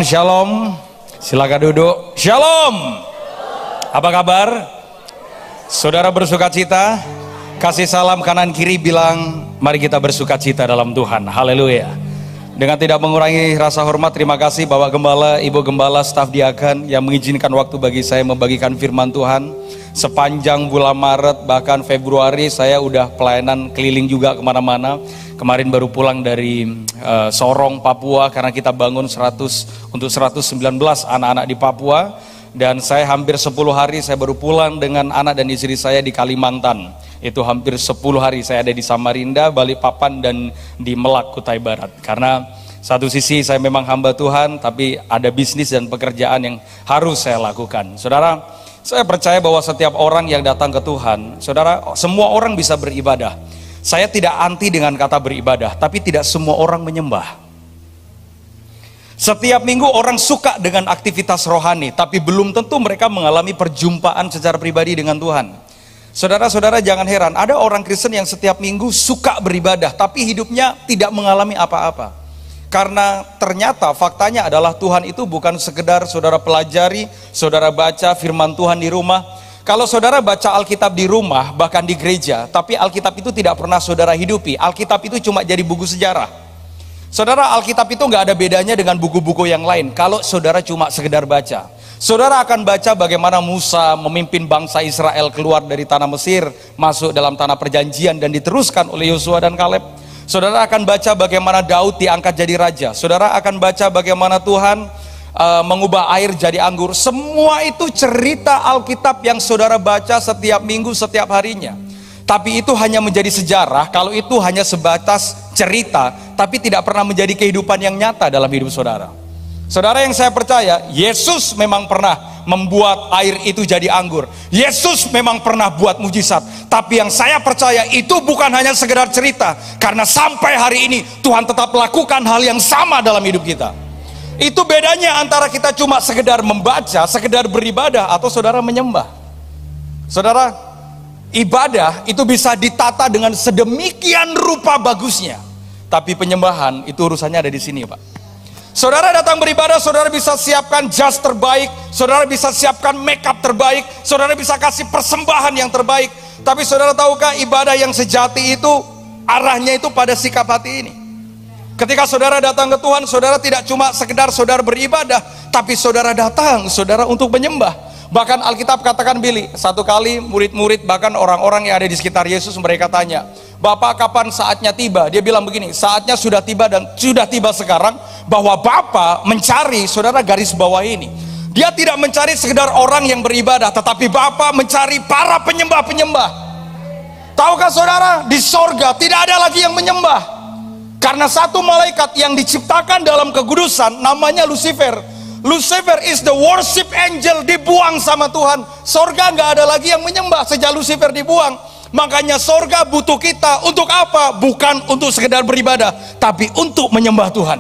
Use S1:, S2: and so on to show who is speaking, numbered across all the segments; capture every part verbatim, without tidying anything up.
S1: Shalom. Silakan duduk. Shalom. Apa kabar? Saudara bersukacita? Kasih salam kanan kiri, bilang mari kita bersukacita dalam Tuhan. Haleluya. Dengan tidak mengurangi rasa hormat, terima kasih Bapak Gembala, Ibu Gembala, staf diakan yang mengizinkan waktu bagi saya membagikan firman Tuhan. Sepanjang bulan Maret bahkan Februari saya udah pelayanan keliling juga kemana-mana. Kemarin baru pulang dari uh, Sorong, Papua, karena kita bangun seratus untuk seratus sembilan belas anak-anak di Papua. Dan saya hampir sepuluh hari saya baru pulang dengan anak dan istri saya di Kalimantan. Itu hampir sepuluh hari saya ada di Samarinda, Balikpapan, dan di Melak, Kutai Barat. Karena satu sisi saya memang hamba Tuhan, tapi ada bisnis dan pekerjaan yang harus saya lakukan. Saudara, saya percaya bahwa setiap orang yang datang ke Tuhan, saudara, semua orang bisa beribadah. Saya tidak anti dengan kata beribadah, tapi tidak semua orang menyembah. Setiap minggu orang suka dengan aktivitas rohani, tapi belum tentu mereka mengalami perjumpaan secara pribadi dengan Tuhan. Saudara-saudara jangan heran, ada orang Kristen yang setiap minggu suka beribadah, tapi hidupnya tidak mengalami apa-apa. Karena ternyata faktanya adalah Tuhan itu bukan sekedar saudara pelajari, saudara baca firman Tuhan di rumah. Kalau saudara baca Alkitab di rumah, bahkan di gereja, tapi Alkitab itu tidak pernah saudara hidupi. Alkitab itu cuma jadi buku sejarah. Saudara, Alkitab itu nggak ada bedanya dengan buku-buku yang lain. Kalau saudara cuma sekedar baca, saudara akan baca bagaimana Musa memimpin bangsa Israel keluar dari tanah Mesir, masuk dalam tanah perjanjian dan diteruskan oleh Yosua dan Kaleb. Saudara akan baca bagaimana Daud diangkat jadi raja. Saudara akan baca bagaimana Tuhan Uh, mengubah air jadi anggur. Semua itu cerita Alkitab yang saudara baca setiap minggu, setiap harinya. Tapi itu hanya menjadi sejarah kalau itu hanya sebatas cerita, tapi tidak pernah menjadi kehidupan yang nyata dalam hidup saudara. Saudara yang saya percaya, Yesus memang pernah membuat air itu jadi anggur. Yesus memang pernah buat mujizat. Tapi yang saya percaya itu bukan hanya sekedar cerita, karena sampai hari ini Tuhan tetap lakukan hal yang sama dalam hidup kita. Itu bedanya antara kita cuma sekedar membaca, sekedar beribadah, atau saudara menyembah. Saudara, ibadah itu bisa ditata dengan sedemikian rupa bagusnya, tapi penyembahan itu urusannya ada di sini, Pak. Saudara datang beribadah, saudara bisa siapkan jas terbaik, saudara bisa siapkan make up terbaik, saudara bisa kasih persembahan yang terbaik. Tapi saudara tahukah, ibadah yang sejati itu arahnya itu pada sikap hati ini. Ketika saudara datang ke Tuhan, saudara tidak cuma sekedar saudara beribadah, tapi saudara datang, saudara untuk menyembah. Bahkan Alkitab katakan, Billy, satu kali murid-murid, bahkan orang-orang yang ada di sekitar Yesus, mereka tanya, Bapak kapan saatnya tiba? Dia bilang begini, saatnya sudah tiba dan sudah tiba sekarang, bahwa Bapak mencari, saudara garis bawah ini. Dia tidak mencari sekedar orang yang beribadah, tetapi Bapak mencari para penyembah-penyembah. Tahukah saudara, di sorga tidak ada lagi yang menyembah. Karena satu malaikat yang diciptakan dalam kekudusan namanya Lucifer. Lucifer is the worship angel, dibuang sama Tuhan. Sorga nggak ada lagi yang menyembah sejak Lucifer dibuang. Makanya sorga butuh kita untuk apa? Bukan untuk sekedar beribadah, tapi untuk menyembah Tuhan.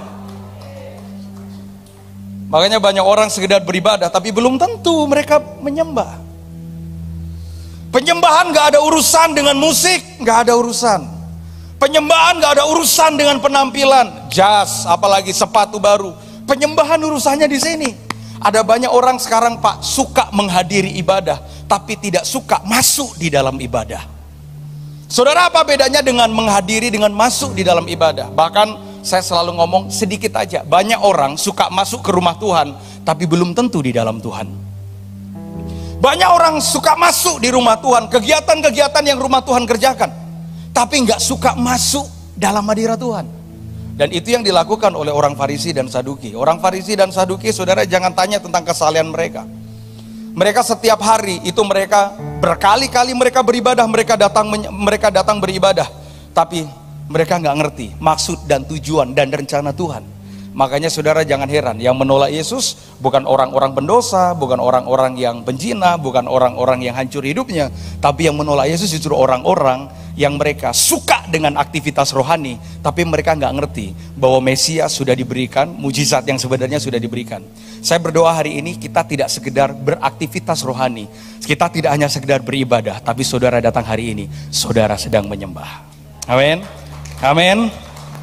S1: Makanya banyak orang sekedar beribadah, tapi belum tentu mereka menyembah. Penyembahan nggak ada urusan dengan musik, nggak ada urusan. Penyembahan gak ada urusan dengan penampilan, jas, apalagi sepatu baru. Penyembahan urusannya di sini. Ada banyak orang sekarang, Pak, suka menghadiri ibadah, tapi tidak suka masuk di dalam ibadah. Saudara, apa bedanya dengan menghadiri dengan masuk di dalam ibadah? Bahkan saya selalu ngomong sedikit aja. Banyak orang suka masuk ke rumah Tuhan, tapi belum tentu di dalam Tuhan. Banyak orang suka masuk di rumah Tuhan, kegiatan-kegiatan yang rumah Tuhan kerjakan, tapi nggak suka masuk dalam hadirat Tuhan. Dan itu yang dilakukan oleh orang Farisi dan Saduki. Orang Farisi dan Saduki, saudara jangan tanya tentang kesalahan mereka. Mereka setiap hari itu mereka berkali-kali mereka beribadah, mereka datang mereka datang beribadah, tapi mereka nggak ngerti maksud dan tujuan dan rencana Tuhan. Makanya saudara jangan heran, yang menolak Yesus bukan orang-orang pendosa, bukan orang-orang yang penjina, bukan orang-orang yang hancur hidupnya, tapi yang menolak Yesus justru orang-orang yang mereka suka dengan aktivitas rohani, tapi mereka nggak ngerti bahwa Mesias sudah diberikan, mujizat yang sebenarnya sudah diberikan. Saya berdoa hari ini kita tidak sekedar beraktivitas rohani, kita tidak hanya sekedar beribadah, tapi saudara datang hari ini, saudara sedang menyembah. Amin, amin.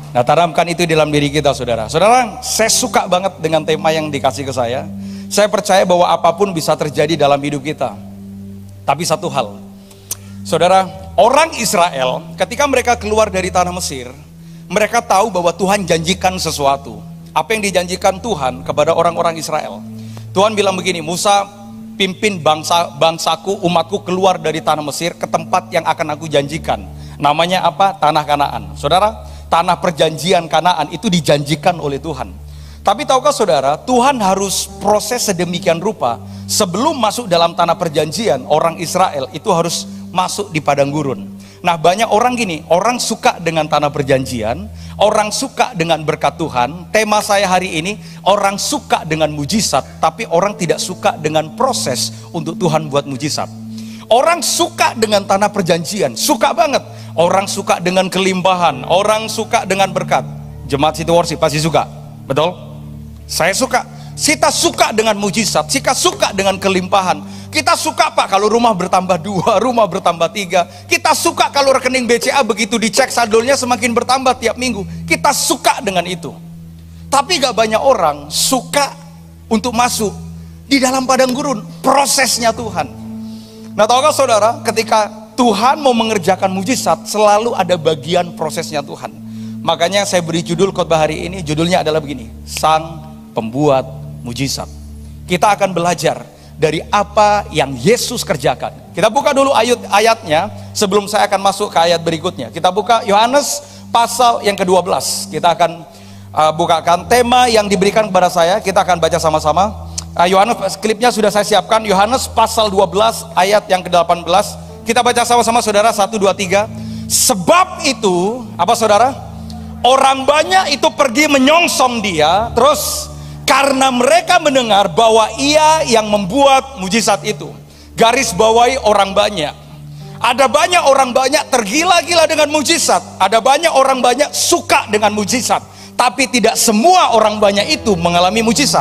S1: Nah, tanamkan itu di dalam diri kita, saudara. Saudara, saya suka banget dengan tema yang dikasih ke saya. Saya percaya bahwa apapun bisa terjadi dalam hidup kita. Tapi satu hal, saudara, orang Israel ketika mereka keluar dari tanah Mesir, mereka tahu bahwa Tuhan janjikan sesuatu. Apa yang dijanjikan Tuhan kepada orang-orang Israel? Tuhan bilang begini, Musa, pimpin bangsa bangsaku, umatku keluar dari tanah Mesir ke tempat yang akan aku janjikan. Namanya apa? Tanah Kanaan. Saudara, tanah perjanjian Kanaan itu dijanjikan oleh Tuhan. Tapi tahukah saudara, Tuhan harus proses sedemikian rupa sebelum masuk dalam tanah perjanjian. Orang Israel itu harus masuk di padang gurun. Nah, banyak orang gini, orang suka dengan tanah perjanjian, orang suka dengan berkat Tuhan. Tema saya hari ini, orang suka dengan mujizat, tapi orang tidak suka dengan proses untuk Tuhan buat mujizat. Orang suka dengan tanah perjanjian, suka banget. Orang suka dengan kelimpahan, orang suka dengan berkat. Jemaat City Worship pasti suka, betul? Saya suka. Kita suka dengan mujizat, kita suka dengan kelimpahan. Kita suka Pak kalau rumah bertambah dua, rumah bertambah tiga. Kita suka kalau rekening B C A begitu dicek saldonya semakin bertambah tiap minggu. Kita suka dengan itu. Tapi gak banyak orang suka untuk masuk di dalam padang gurun, prosesnya Tuhan. Nah, tahukah saudara, ketika Tuhan mau mengerjakan mujizat, selalu ada bagian prosesnya Tuhan. Makanya saya beri judul khotbah hari ini, judulnya adalah begini, Sang Pembuat Mujizat. Kita akan belajar dari apa yang Yesus kerjakan. Kita buka dulu ayat ayatnya sebelum saya akan masuk ke ayat berikutnya. Kita buka Yohanes pasal yang kedua belas. Kita akan uh, bukakan tema yang diberikan kepada saya. Kita akan baca sama-sama. uh, Yohanes, klipnya sudah saya siapkan. Yohanes pasal dua belas ayat yang ke delapan belas. Kita baca sama-sama saudara, satu, dua, tiga. Sebab itu, apa saudara? Orang banyak itu pergi menyongsong dia. Terus karena mereka mendengar bahwa ia yang membuat mujizat itu. Garis bawahi orang banyak. Ada banyak orang banyak tergila-gila dengan mujizat. Ada banyak orang banyak suka dengan mujizat. Tapi tidak semua orang banyak itu mengalami mujizat.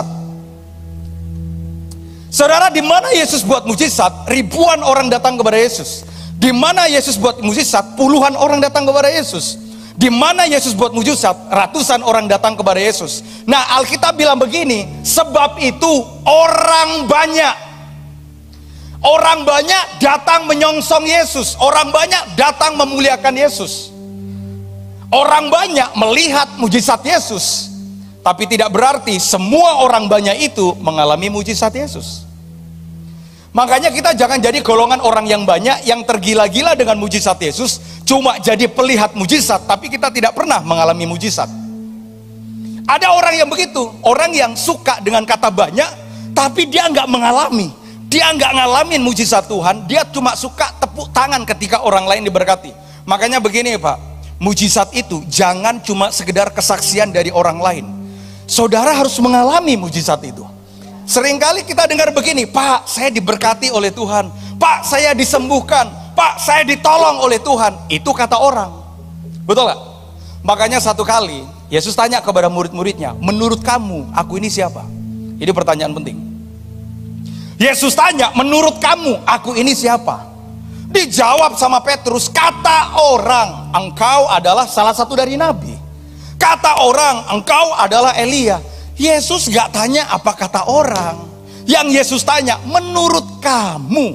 S1: Saudara, di mana Yesus buat mujizat, ribuan orang datang kepada Yesus. Di mana Yesus buat mujizat, puluhan orang datang kepada Yesus. Di mana Yesus buat mujizat, ratusan orang datang kepada Yesus. Nah, Alkitab bilang begini, sebab itu orang banyak, orang banyak datang menyongsong Yesus, orang banyak datang memuliakan Yesus, orang banyak melihat mujizat Yesus. Tapi tidak berarti semua orang banyak itu mengalami mujizat Yesus. Makanya kita jangan jadi golongan orang yang banyak yang tergila-gila dengan mujizat Yesus, cuma jadi pelihat mujizat, tapi kita tidak pernah mengalami mujizat. Ada orang yang begitu, orang yang suka dengan kata banyak, tapi dia nggak mengalami, dia nggak ngalamin mujizat Tuhan, dia cuma suka tepuk tangan ketika orang lain diberkati. Makanya begini Pak, mujizat itu jangan cuma sekedar kesaksian dari orang lain. Saudara harus mengalami mujizat itu. Seringkali kita dengar begini, Pak, saya diberkati oleh Tuhan, Pak, saya disembuhkan, Pak, saya ditolong oleh Tuhan. Itu kata orang, betul gak? Makanya satu kali Yesus tanya kepada murid-muridnya, menurut kamu aku ini siapa? Ini pertanyaan penting. Yesus tanya, menurut kamu aku ini siapa? Dijawab sama Petrus, kata orang engkau adalah salah satu dari nabi. Kata orang engkau adalah Elia. Yesus gak tanya apa kata orang. Yang Yesus tanya, menurut kamu.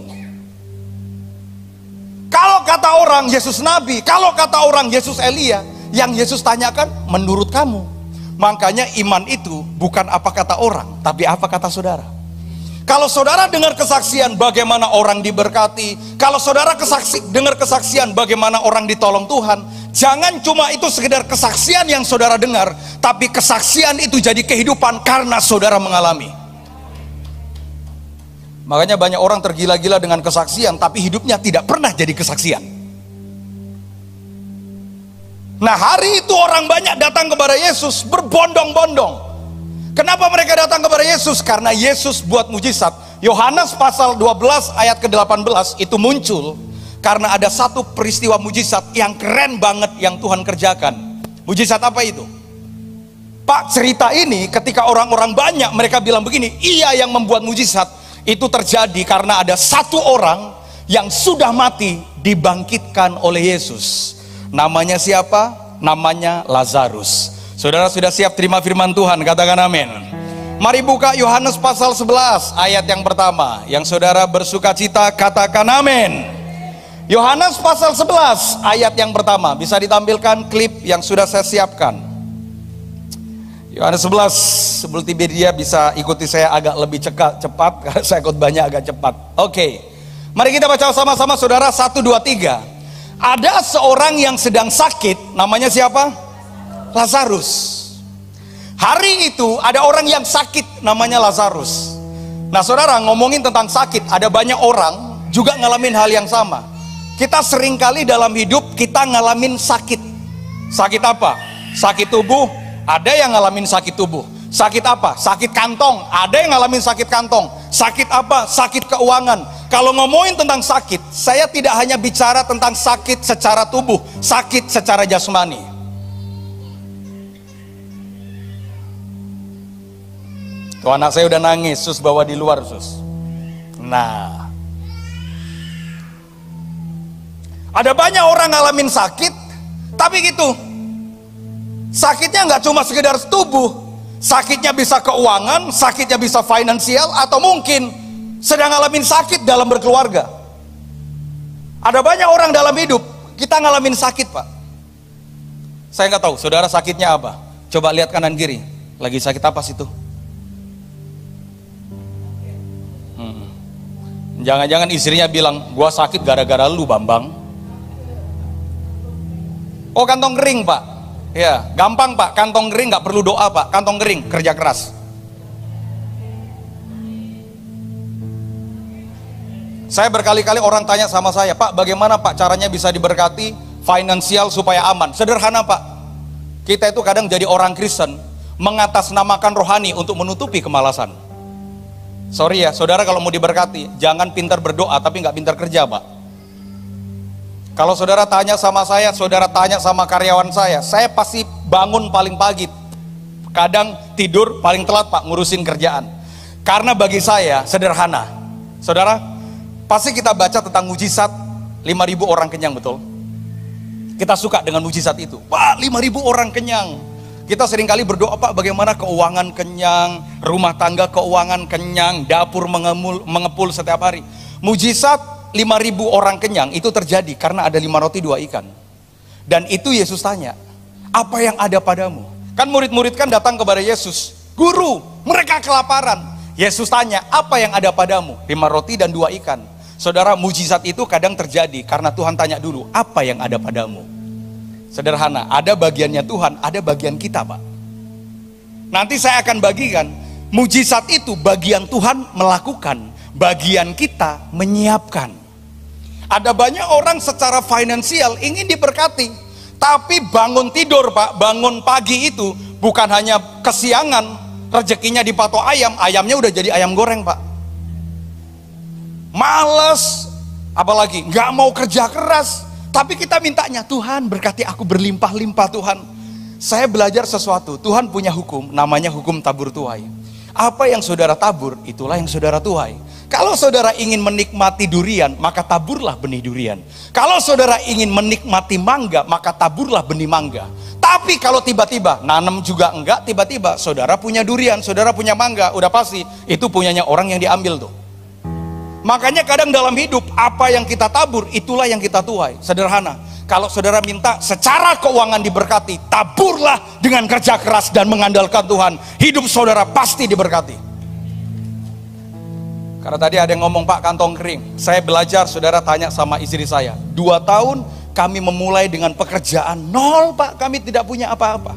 S1: Kalau kata orang Yesus nabi, kalau kata orang Yesus Elia, yang Yesus tanyakan menurut kamu. Makanya iman itu bukan apa kata orang, tapi apa kata saudara. Kalau saudara dengar kesaksian bagaimana orang diberkati, kalau saudara kesaksi, dengar kesaksian bagaimana orang ditolong Tuhan, jangan cuma itu sekedar kesaksian yang saudara dengar, tapi kesaksian itu jadi kehidupan karena saudara mengalami. Makanya banyak orang tergila-gila dengan kesaksian, tapi hidupnya tidak pernah jadi kesaksian. Nah, hari itu orang banyak datang kepada Yesus berbondong-bondong. Kenapa mereka datang kepada Yesus? Karena Yesus buat mujizat. Yohanes pasal dua belas ayat ke delapan belas itu muncul karena ada satu peristiwa mujizat yang keren banget yang Tuhan kerjakan. Mujizat apa itu? Pak, cerita ini ketika orang-orang banyak mereka bilang begini, iya yang membuat mujizat itu terjadi karena ada satu orang yang sudah mati dibangkitkan oleh Yesus. Namanya siapa? namanya Lazarus. Saudara sudah siap terima firman Tuhan? Katakan amin. Mari buka Yohanes pasal sebelas ayat yang pertama. Yang saudara bersuka cita katakan amin. Yohanes pasal sebelas ayat yang pertama. Bisa ditampilkan klip yang sudah saya siapkan. Yohanes sebelas, sebelum dia bisa ikuti saya agak lebih cepat, cepat karena saya khotbahnya agak cepat. Oke, mari kita baca sama-sama saudara. Satu, dua, tiga. Ada seorang yang sedang sakit, namanya siapa? Lazarus. Hari itu ada orang yang sakit, namanya Lazarus. Nah saudara, ngomongin tentang sakit, ada banyak orang juga ngalamin hal yang sama. Kita seringkali dalam hidup kita ngalamin sakit. Sakit apa? Sakit tubuh. Ada yang ngalamin sakit tubuh. Sakit apa? Sakit kantong. Ada yang ngalamin sakit kantong. Sakit apa? Sakit keuangan. Kalau ngomongin tentang sakit, saya tidak hanya bicara tentang sakit secara tubuh, sakit secara jasmani. Tuh anak saya udah nangis, sus bawa di luar sus. Nah, ada banyak orang ngalamin sakit, tapi gitu. Sakitnya nggak cuma sekedar tubuh, sakitnya bisa keuangan, sakitnya bisa finansial, atau mungkin sedang ngalamin sakit dalam berkeluarga. Ada banyak orang dalam hidup kita ngalamin sakit, Pak. Saya nggak tahu, saudara sakitnya apa? Coba lihat kanan kiri, lagi sakit apa sih itu? Hmm. Jangan-jangan istrinya bilang, gua sakit gara-gara lu, Bambang. Oh, kantong kering, Pak. Ya, gampang Pak, kantong kering nggak perlu doa Pak, kantong kering, kerja keras. Saya berkali-kali orang tanya sama saya, Pak bagaimana Pak caranya bisa diberkati finansial supaya aman? Sederhana Pak, kita itu kadang jadi orang Kristen mengatasnamakan rohani untuk menutupi kemalasan. Sorry ya, saudara kalau mau diberkati, jangan pintar berdoa tapi nggak pintar kerja Pak. Kalau saudara tanya sama saya, saudara tanya sama karyawan saya, saya pasti bangun paling pagi. Kadang tidur paling telat Pak, ngurusin kerjaan. Karena bagi saya sederhana. Saudara, pasti kita baca tentang mujizat lima ribu orang kenyang, betul? Kita suka dengan mujizat itu. Pak, lima ribu orang kenyang. Kita seringkali berdoa, Pak bagaimana keuangan kenyang, rumah tangga keuangan kenyang, dapur mengemul, mengepul setiap hari. Mujizat lima ribu orang kenyang itu terjadi karena ada lima roti dua ikan. Dan itu Yesus tanya, apa yang ada padamu? Kan murid-murid kan datang kepada Yesus, Guru, mereka kelaparan. Yesus tanya, apa yang ada padamu? Lima roti dan dua ikan. Saudara, mujizat itu kadang terjadi karena Tuhan tanya dulu, apa yang ada padamu? Sederhana, ada bagiannya Tuhan, ada bagian kita Pak. Nanti saya akan bagikan, mujizat itu bagian Tuhan melakukan, bagian kita menyiapkan. Ada banyak orang secara finansial ingin diberkati, tapi bangun tidur Pak, bangun pagi itu bukan hanya kesiangan, rezekinya dipatok ayam, ayamnya udah jadi ayam goreng Pak. Males, apalagi nggak mau kerja keras, tapi kita mintanya, Tuhan berkati aku berlimpah-limpah Tuhan. Saya belajar sesuatu, Tuhan punya hukum, namanya hukum tabur tuai. Apa yang saudara tabur, itulah yang saudara tuai. Kalau saudara ingin menikmati durian, maka taburlah benih durian. Kalau saudara ingin menikmati mangga, maka taburlah benih mangga. Tapi kalau tiba-tiba, nanam juga enggak, tiba-tiba saudara punya durian, saudara punya mangga, udah pasti itu punyanya orang yang diambil tuh. Makanya kadang dalam hidup, apa yang kita tabur, itulah yang kita tuai. Sederhana, kalau saudara minta secara keuangan diberkati, taburlah dengan kerja keras dan mengandalkan Tuhan. Hidup saudara pasti diberkati. Karena tadi ada yang ngomong, Pak kantong kering. Saya belajar, saudara tanya sama istri saya, dua tahun kami memulai dengan pekerjaan nol Pak, kami tidak punya apa-apa.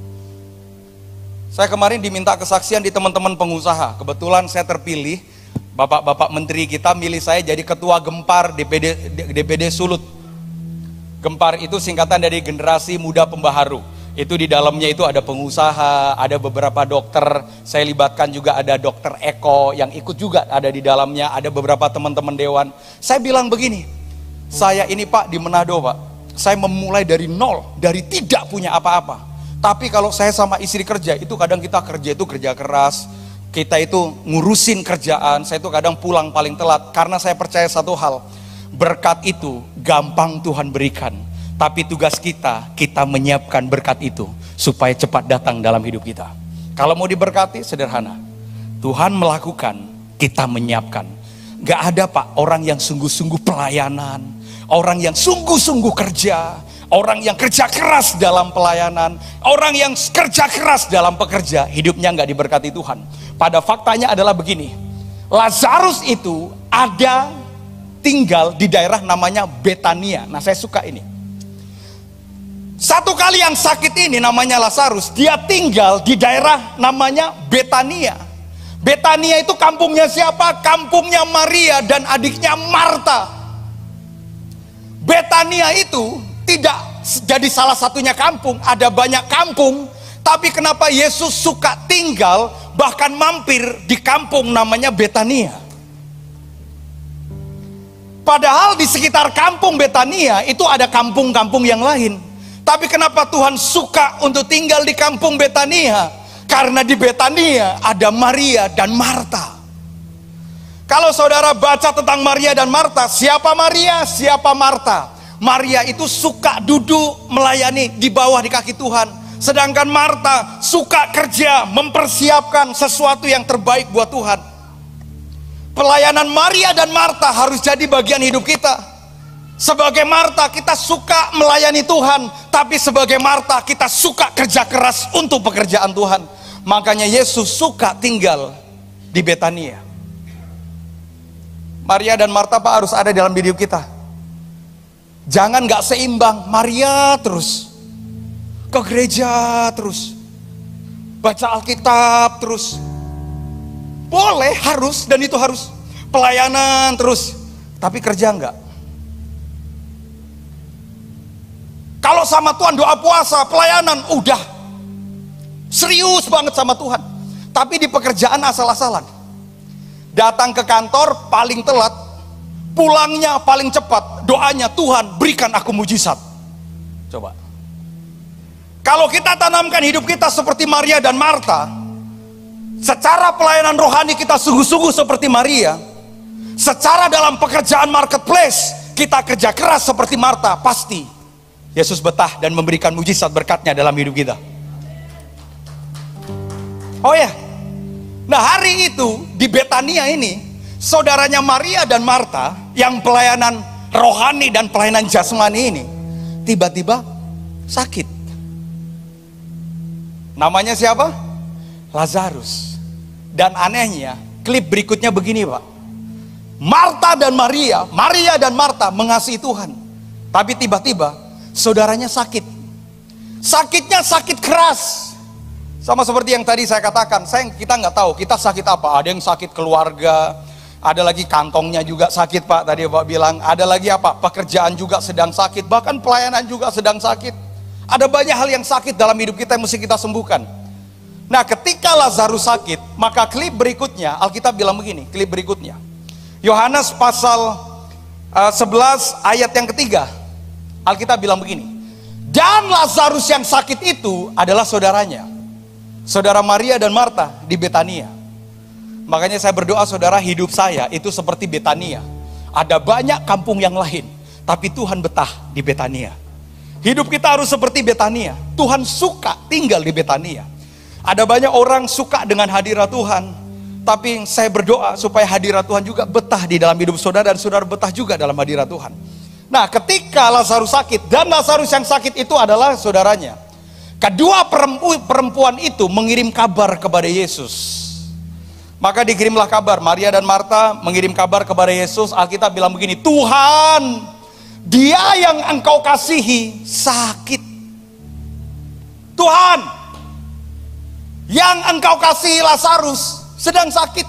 S1: Saya kemarin diminta kesaksian di teman-teman pengusaha. Kebetulan saya terpilih, bapak-bapak menteri kita milih saya jadi ketua Gempar D P D, D P D Sulut. Gempar itu singkatan dari Generasi Muda Pembaharu. Itu di dalamnya itu ada pengusaha, ada beberapa dokter, saya libatkan juga ada dokter Eko yang ikut juga ada di dalamnya, ada beberapa teman-teman dewan. Saya bilang begini, saya ini Pak di Manado Pak, saya memulai dari nol, dari tidak punya apa-apa. Tapi kalau saya sama istri kerja, itu kadang kita kerja itu kerja keras, kita itu ngurusin kerjaan, saya itu kadang pulang paling telat, karena saya percaya satu hal, berkat itu gampang Tuhan berikan. Tapi tugas kita, kita menyiapkan berkat itu supaya cepat datang dalam hidup kita. Kalau mau diberkati, sederhana. Tuhan melakukan, kita menyiapkan. Gak ada Pak, orang yang sungguh-sungguh pelayanan, orang yang sungguh-sungguh kerja, orang yang kerja keras dalam pelayanan, orang yang kerja keras dalam pekerja, hidupnya gak diberkati Tuhan. Pada faktanya adalah begini, Lazarus itu ada tinggal di daerah namanya Betania. Nah, saya suka ini. Satu kali yang sakit ini namanya Lazarus, dia tinggal di daerah namanya Betania. Betania itu kampungnya siapa? Kampungnya Maria dan adiknya Marta. Betania itu tidak jadi salah satunya kampung, ada banyak kampung. Tapi kenapa Yesus suka tinggal bahkan mampir di kampung namanya Betania? Padahal di sekitar kampung Betania itu ada kampung-kampung yang lain. Tapi kenapa Tuhan suka untuk tinggal di kampung Betania? Karena di Betania ada Maria dan Marta. Kalau saudara baca tentang Maria dan Marta, siapa Maria, siapa Marta? Maria itu suka duduk melayani di bawah di kaki Tuhan. Sedangkan Marta suka kerja, mempersiapkan sesuatu yang terbaik buat Tuhan. Pelayanan Maria dan Marta harus jadi bagian hidup kita. Sebagai Marta kita suka melayani Tuhan, tapi sebagai Marta kita suka kerja keras untuk pekerjaan Tuhan. Makanya Yesus suka tinggal di Betania. Maria dan Marta Pak harus ada dalam hidup kita. Jangan gak seimbang, Maria terus ke gereja terus, baca Alkitab terus. Boleh, harus, dan itu harus. Pelayanan terus, tapi kerja enggak. Kalau sama Tuhan doa puasa, pelayanan, udah serius banget sama Tuhan. Tapi di pekerjaan asal-asalan. Datang ke kantor paling telat, pulangnya paling cepat. Doanya, Tuhan berikan aku mujizat. Coba. Kalau kita tanamkan hidup kita seperti Maria dan Marta, secara pelayanan rohani kita sungguh-sungguh seperti Maria, secara dalam pekerjaan marketplace kita kerja keras seperti Marta, pasti Yesus betah dan memberikan mujizat berkatnya dalam hidup kita. Oh ya, nah hari itu di Betania ini, saudaranya Maria dan Marta yang pelayanan rohani dan pelayanan jasmani ini tiba-tiba sakit. Namanya siapa? Lazarus. Dan anehnya, klip berikutnya begini Pak. Marta dan Maria, Maria dan Marta mengasihi Tuhan. Tapi tiba-tiba saudaranya sakit. Sakitnya sakit keras. Sama seperti yang tadi saya katakan, saya kita nggak tahu kita sakit apa. Ada yang sakit keluarga, ada lagi kantongnya juga sakit Pak. Tadi Pak bilang, ada lagi apa? Pekerjaan juga sedang sakit, bahkan pelayanan juga sedang sakit. Ada banyak hal yang sakit dalam hidup kita yang mesti kita sembuhkan. Nah, ketika Lazarus sakit, maka klip berikutnya Alkitab bilang begini, klip berikutnya. Yohanes pasal uh, sebelas ayat yang ketiga. Alkitab bilang begini, dan Lazarus yang sakit itu adalah saudaranya, saudara Maria dan Marta di Betania. Makanya saya berdoa saudara, hidup saya itu seperti Betania. Ada banyak kampung yang lain, tapi Tuhan betah di Betania. Hidup kita harus seperti Betania. Tuhan suka tinggal di Betania. Ada banyak orang suka dengan hadirat Tuhan, tapi saya berdoa supaya hadirat Tuhan juga betah di dalam hidup saudara, dan saudara betah juga dalam hadirat Tuhan. Nah, ketika Lazarus sakit, dan Lazarus yang sakit itu adalah saudaranya, kedua perempuan itu mengirim kabar kepada Yesus. Maka dikirimlah kabar, Maria dan Marta mengirim kabar kepada Yesus. Alkitab bilang begini, Tuhan, dia yang engkau kasihi sakit. Tuhan, yang engkau kasihi Lazarus sedang sakit.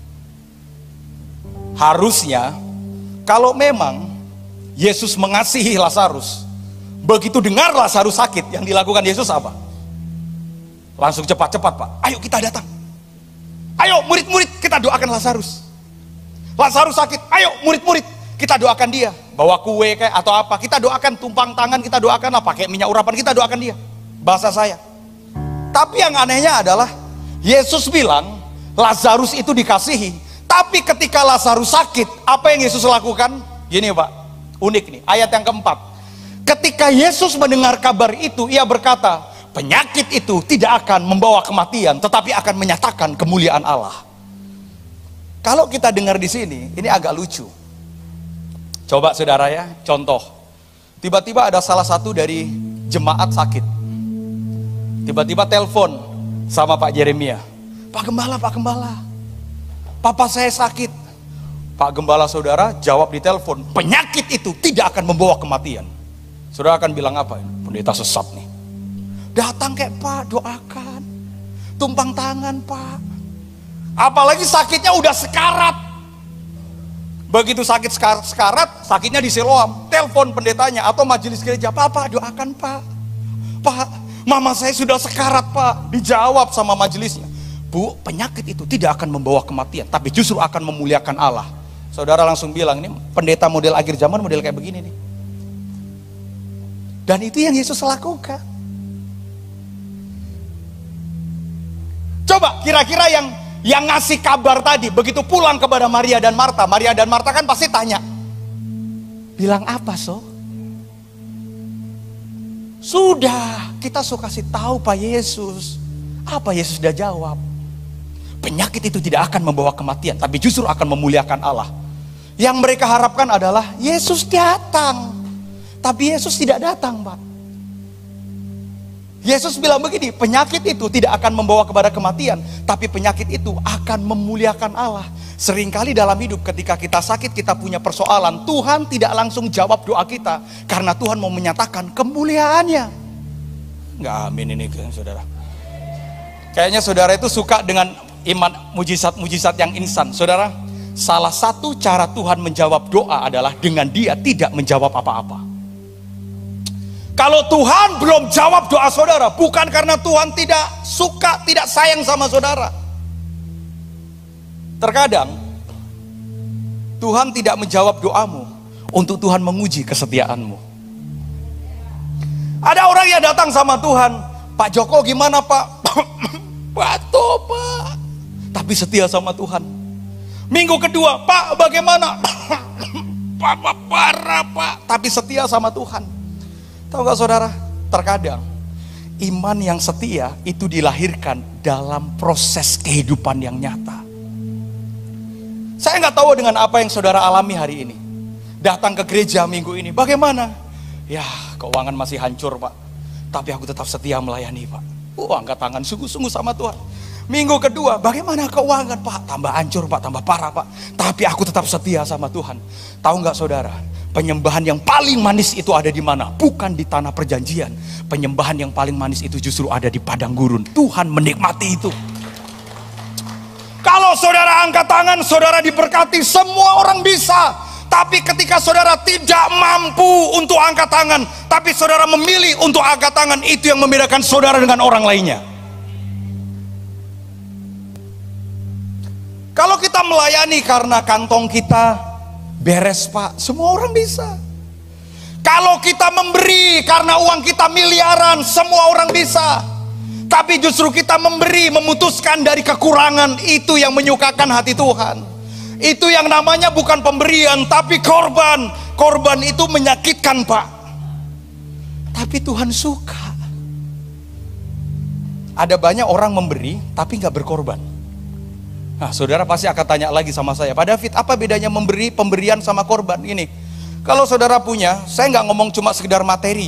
S1: Harusnya kalau memang Yesus mengasihi Lazarus, begitu dengar Lazarus sakit, yang dilakukan Yesus apa? Langsung cepat-cepat Pak, ayo kita datang. Ayo murid-murid kita doakan Lazarus. Lazarus sakit, ayo murid-murid kita doakan dia. Bawa kue kayak atau apa, kita doakan, tumpang tangan kita doakan, apa pakai minyak urapan kita doakan dia. Bahasa saya. Tapi yang anehnya adalah Yesus bilang Lazarus itu dikasihi. Tapi ketika Lazarus sakit, apa yang Yesus lakukan? Gini Pak, unik nih, ayat yang keempat. Ketika ketika Yesus mendengar kabar itu, ia berkata, penyakit itu tidak akan membawa kematian, tetapi akan menyatakan kemuliaan Allah. Kalau kita dengar di sini, ini agak lucu. Coba saudara ya, contoh. Tiba-tiba ada salah satu dari jemaat sakit. Tiba-tiba telepon sama Pak Jeremia. Pak Gembala, Pak Gembala, papa saya sakit. Pak Gembala saudara jawab di telepon, penyakit itu tidak akan membawa kematian. Saudara akan bilang apa? Pendeta sesat nih. Datang kayak Pak, doakan. Tumpang tangan Pak. Apalagi sakitnya udah sekarat. Begitu sakit sekarat, sakitnya di Siloam. Telepon pendetanya atau majelis gereja, Pak, doakan Pak. Pak, mama saya sudah sekarat Pak. Dijawab sama majelisnya, Bu, penyakit itu tidak akan membawa kematian, tapi justru akan memuliakan Allah. Saudara langsung bilang, ini pendeta model akhir zaman, model kayak begini nih. Dan itu yang Yesus lakukan. Coba kira-kira yang yang ngasih kabar tadi, begitu pulang kepada Maria dan Marta, Maria dan Marta kan pasti tanya, bilang apa so? Sudah, kita suka kasih tahu Pak Yesus. Apa Yesus sudah jawab? Penyakit itu tidak akan membawa kematian, tapi justru akan memuliakan Allah. Yang mereka harapkan adalah Yesus datang, tapi Yesus tidak datang Pak. Yesus bilang begini, penyakit itu tidak akan membawa kepada kematian, tapi penyakit itu akan memuliakan Allah. Seringkali dalam hidup ketika kita sakit, kita punya persoalan, Tuhan tidak langsung jawab doa kita, karena Tuhan mau menyatakan kemuliaannya. Nggak amin ini saudara. Kayaknya saudara itu suka dengan iman mujizat-mujizat yang instan. Saudara, salah satu cara Tuhan menjawab doa adalah dengan dia tidak menjawab apa-apa. Kalau Tuhan belum jawab doa saudara, bukan karena Tuhan tidak suka, tidak sayang sama saudara. Terkadang Tuhan tidak menjawab doamu untuk Tuhan menguji kesetiaanmu. Ada orang yang datang sama Tuhan, Pak Joko gimana Pak? Batu Pak, tapi setia sama Tuhan. Minggu kedua, Pak bagaimana? Papa parah Pak, tapi setia sama Tuhan. Tahu gak saudara, terkadang iman yang setia itu dilahirkan dalam proses kehidupan yang nyata. Saya nggak tahu dengan apa yang saudara alami hari ini. Datang ke gereja minggu ini, bagaimana? Ya, keuangan masih hancur Pak, tapi aku tetap setia melayani Pak. Oh, angkat tangan sungguh-sungguh sama Tuhan. Minggu kedua, bagaimana keuangan Pak? Tambah hancur Pak, tambah parah Pak, tapi aku tetap setia sama Tuhan. Tahu nggak saudara, penyembahan yang paling manis itu ada di mana? Bukan di tanah perjanjian. Penyembahan yang paling manis itu justru ada di padang gurun. Tuhan menikmati itu. Kalau saudara angkat tangan, saudara diberkati, semua orang bisa. Tapi ketika saudara tidak mampu untuk angkat tangan, tapi saudara memilih untuk angkat tangan, itu yang membedakan saudara dengan orang lainnya. Kalau kita melayani karena kantong kita beres Pak, semua orang bisa. Kalau kita memberi karena uang kita miliaran, semua orang bisa. Tapi justru kita memberi, memutuskan dari kekurangan, itu yang menyukakan hati Tuhan. Itu yang namanya bukan pemberian, tapi korban. Korban itu menyakitkan Pak, tapi Tuhan suka. Ada banyak orang memberi tapi gak berkorban. Nah saudara pasti akan tanya lagi sama saya, Pak David, apa bedanya memberi, pemberian sama korban? Ini, kalau saudara punya, saya nggak ngomong cuma sekedar materi,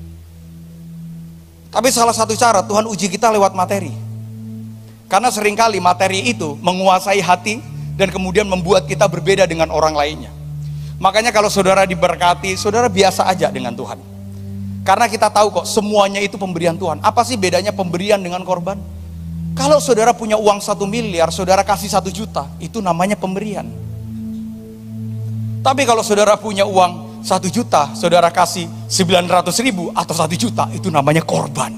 S1: tapi salah satu cara Tuhan uji kita lewat materi. Karena seringkali materi itu menguasai hati dan kemudian membuat kita berbeda dengan orang lainnya. Makanya kalau saudara diberkati, saudara biasa aja dengan Tuhan. Karena kita tahu kok semuanya itu pemberian Tuhan. Apa sih bedanya pemberian dengan korban? Kalau saudara punya uang satu miliar, saudara kasih satu juta, itu namanya pemberian. Tapi kalau saudara punya uang satu juta, saudara kasih sembilan ratus ribu atau satu juta, itu namanya korban.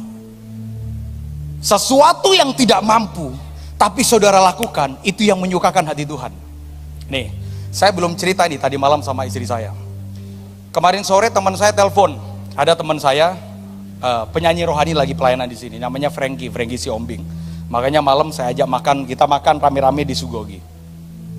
S1: Sesuatu yang tidak mampu, tapi saudara lakukan, itu yang menyukakan hati Tuhan. Nih, saya belum cerita nih tadi malam sama istri saya. Kemarin sore teman saya telepon, ada teman saya uh, penyanyi rohani lagi pelayanan di sini, namanya Frankie, Frankie Siombing. Makanya malam saya ajak makan, kita makan rame-rame di Sugogi.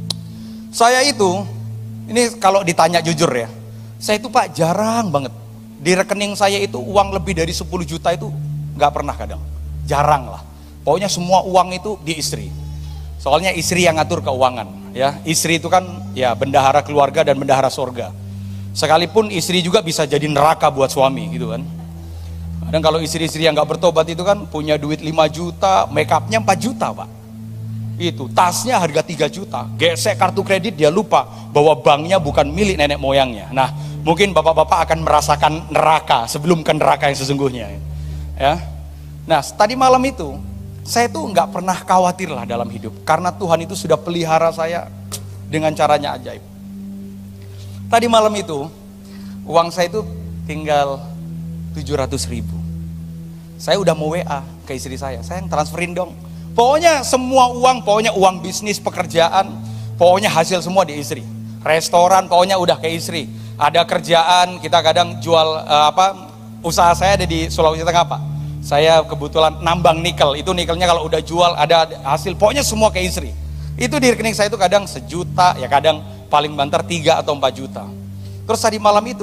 S1: Saya itu, ini kalau ditanya jujur ya, saya itu Pak jarang banget Di rekening saya itu uang lebih dari sepuluh juta itu nggak pernah kadang. Jarang lah. Pokoknya semua uang itu di istri. Soalnya istri yang ngatur keuangan. Ya, istri itu kan ya bendahara keluarga dan bendahara sorga. Sekalipun istri juga bisa jadi neraka buat suami gitu kan. Dan kalau istri-istri yang nggak bertobat itu kan punya duit lima juta, make upnya empat juta pak. Itu tasnya harga tiga juta. Gesek kartu kredit dia lupa bahwa banknya bukan milik nenek moyangnya. Nah, mungkin bapak-bapak akan merasakan neraka sebelum ke neraka yang sesungguhnya. Ya. Nah, tadi malam itu saya tuh nggak pernah khawatir lah dalam hidup, karena Tuhan itu sudah pelihara saya dengan caranya ajaib. Tadi malam itu uang saya itu tinggal tujuh ratus ribu. Saya udah mau W A ke istri saya, saya yang transferin dong. Pokoknya semua uang, pokoknya uang bisnis, pekerjaan, pokoknya hasil semua di istri. Restoran, pokoknya udah ke istri. Ada kerjaan, kita kadang jual uh, apa? Usaha saya ada di Sulawesi Tengah pak. Saya kebetulan nambang nikel. Itu nikelnya kalau udah jual ada hasil. Pokoknya semua ke istri. Itu di rekening saya itu kadang sejuta, ya kadang paling banter tiga atau empat juta. Terus tadi malam itu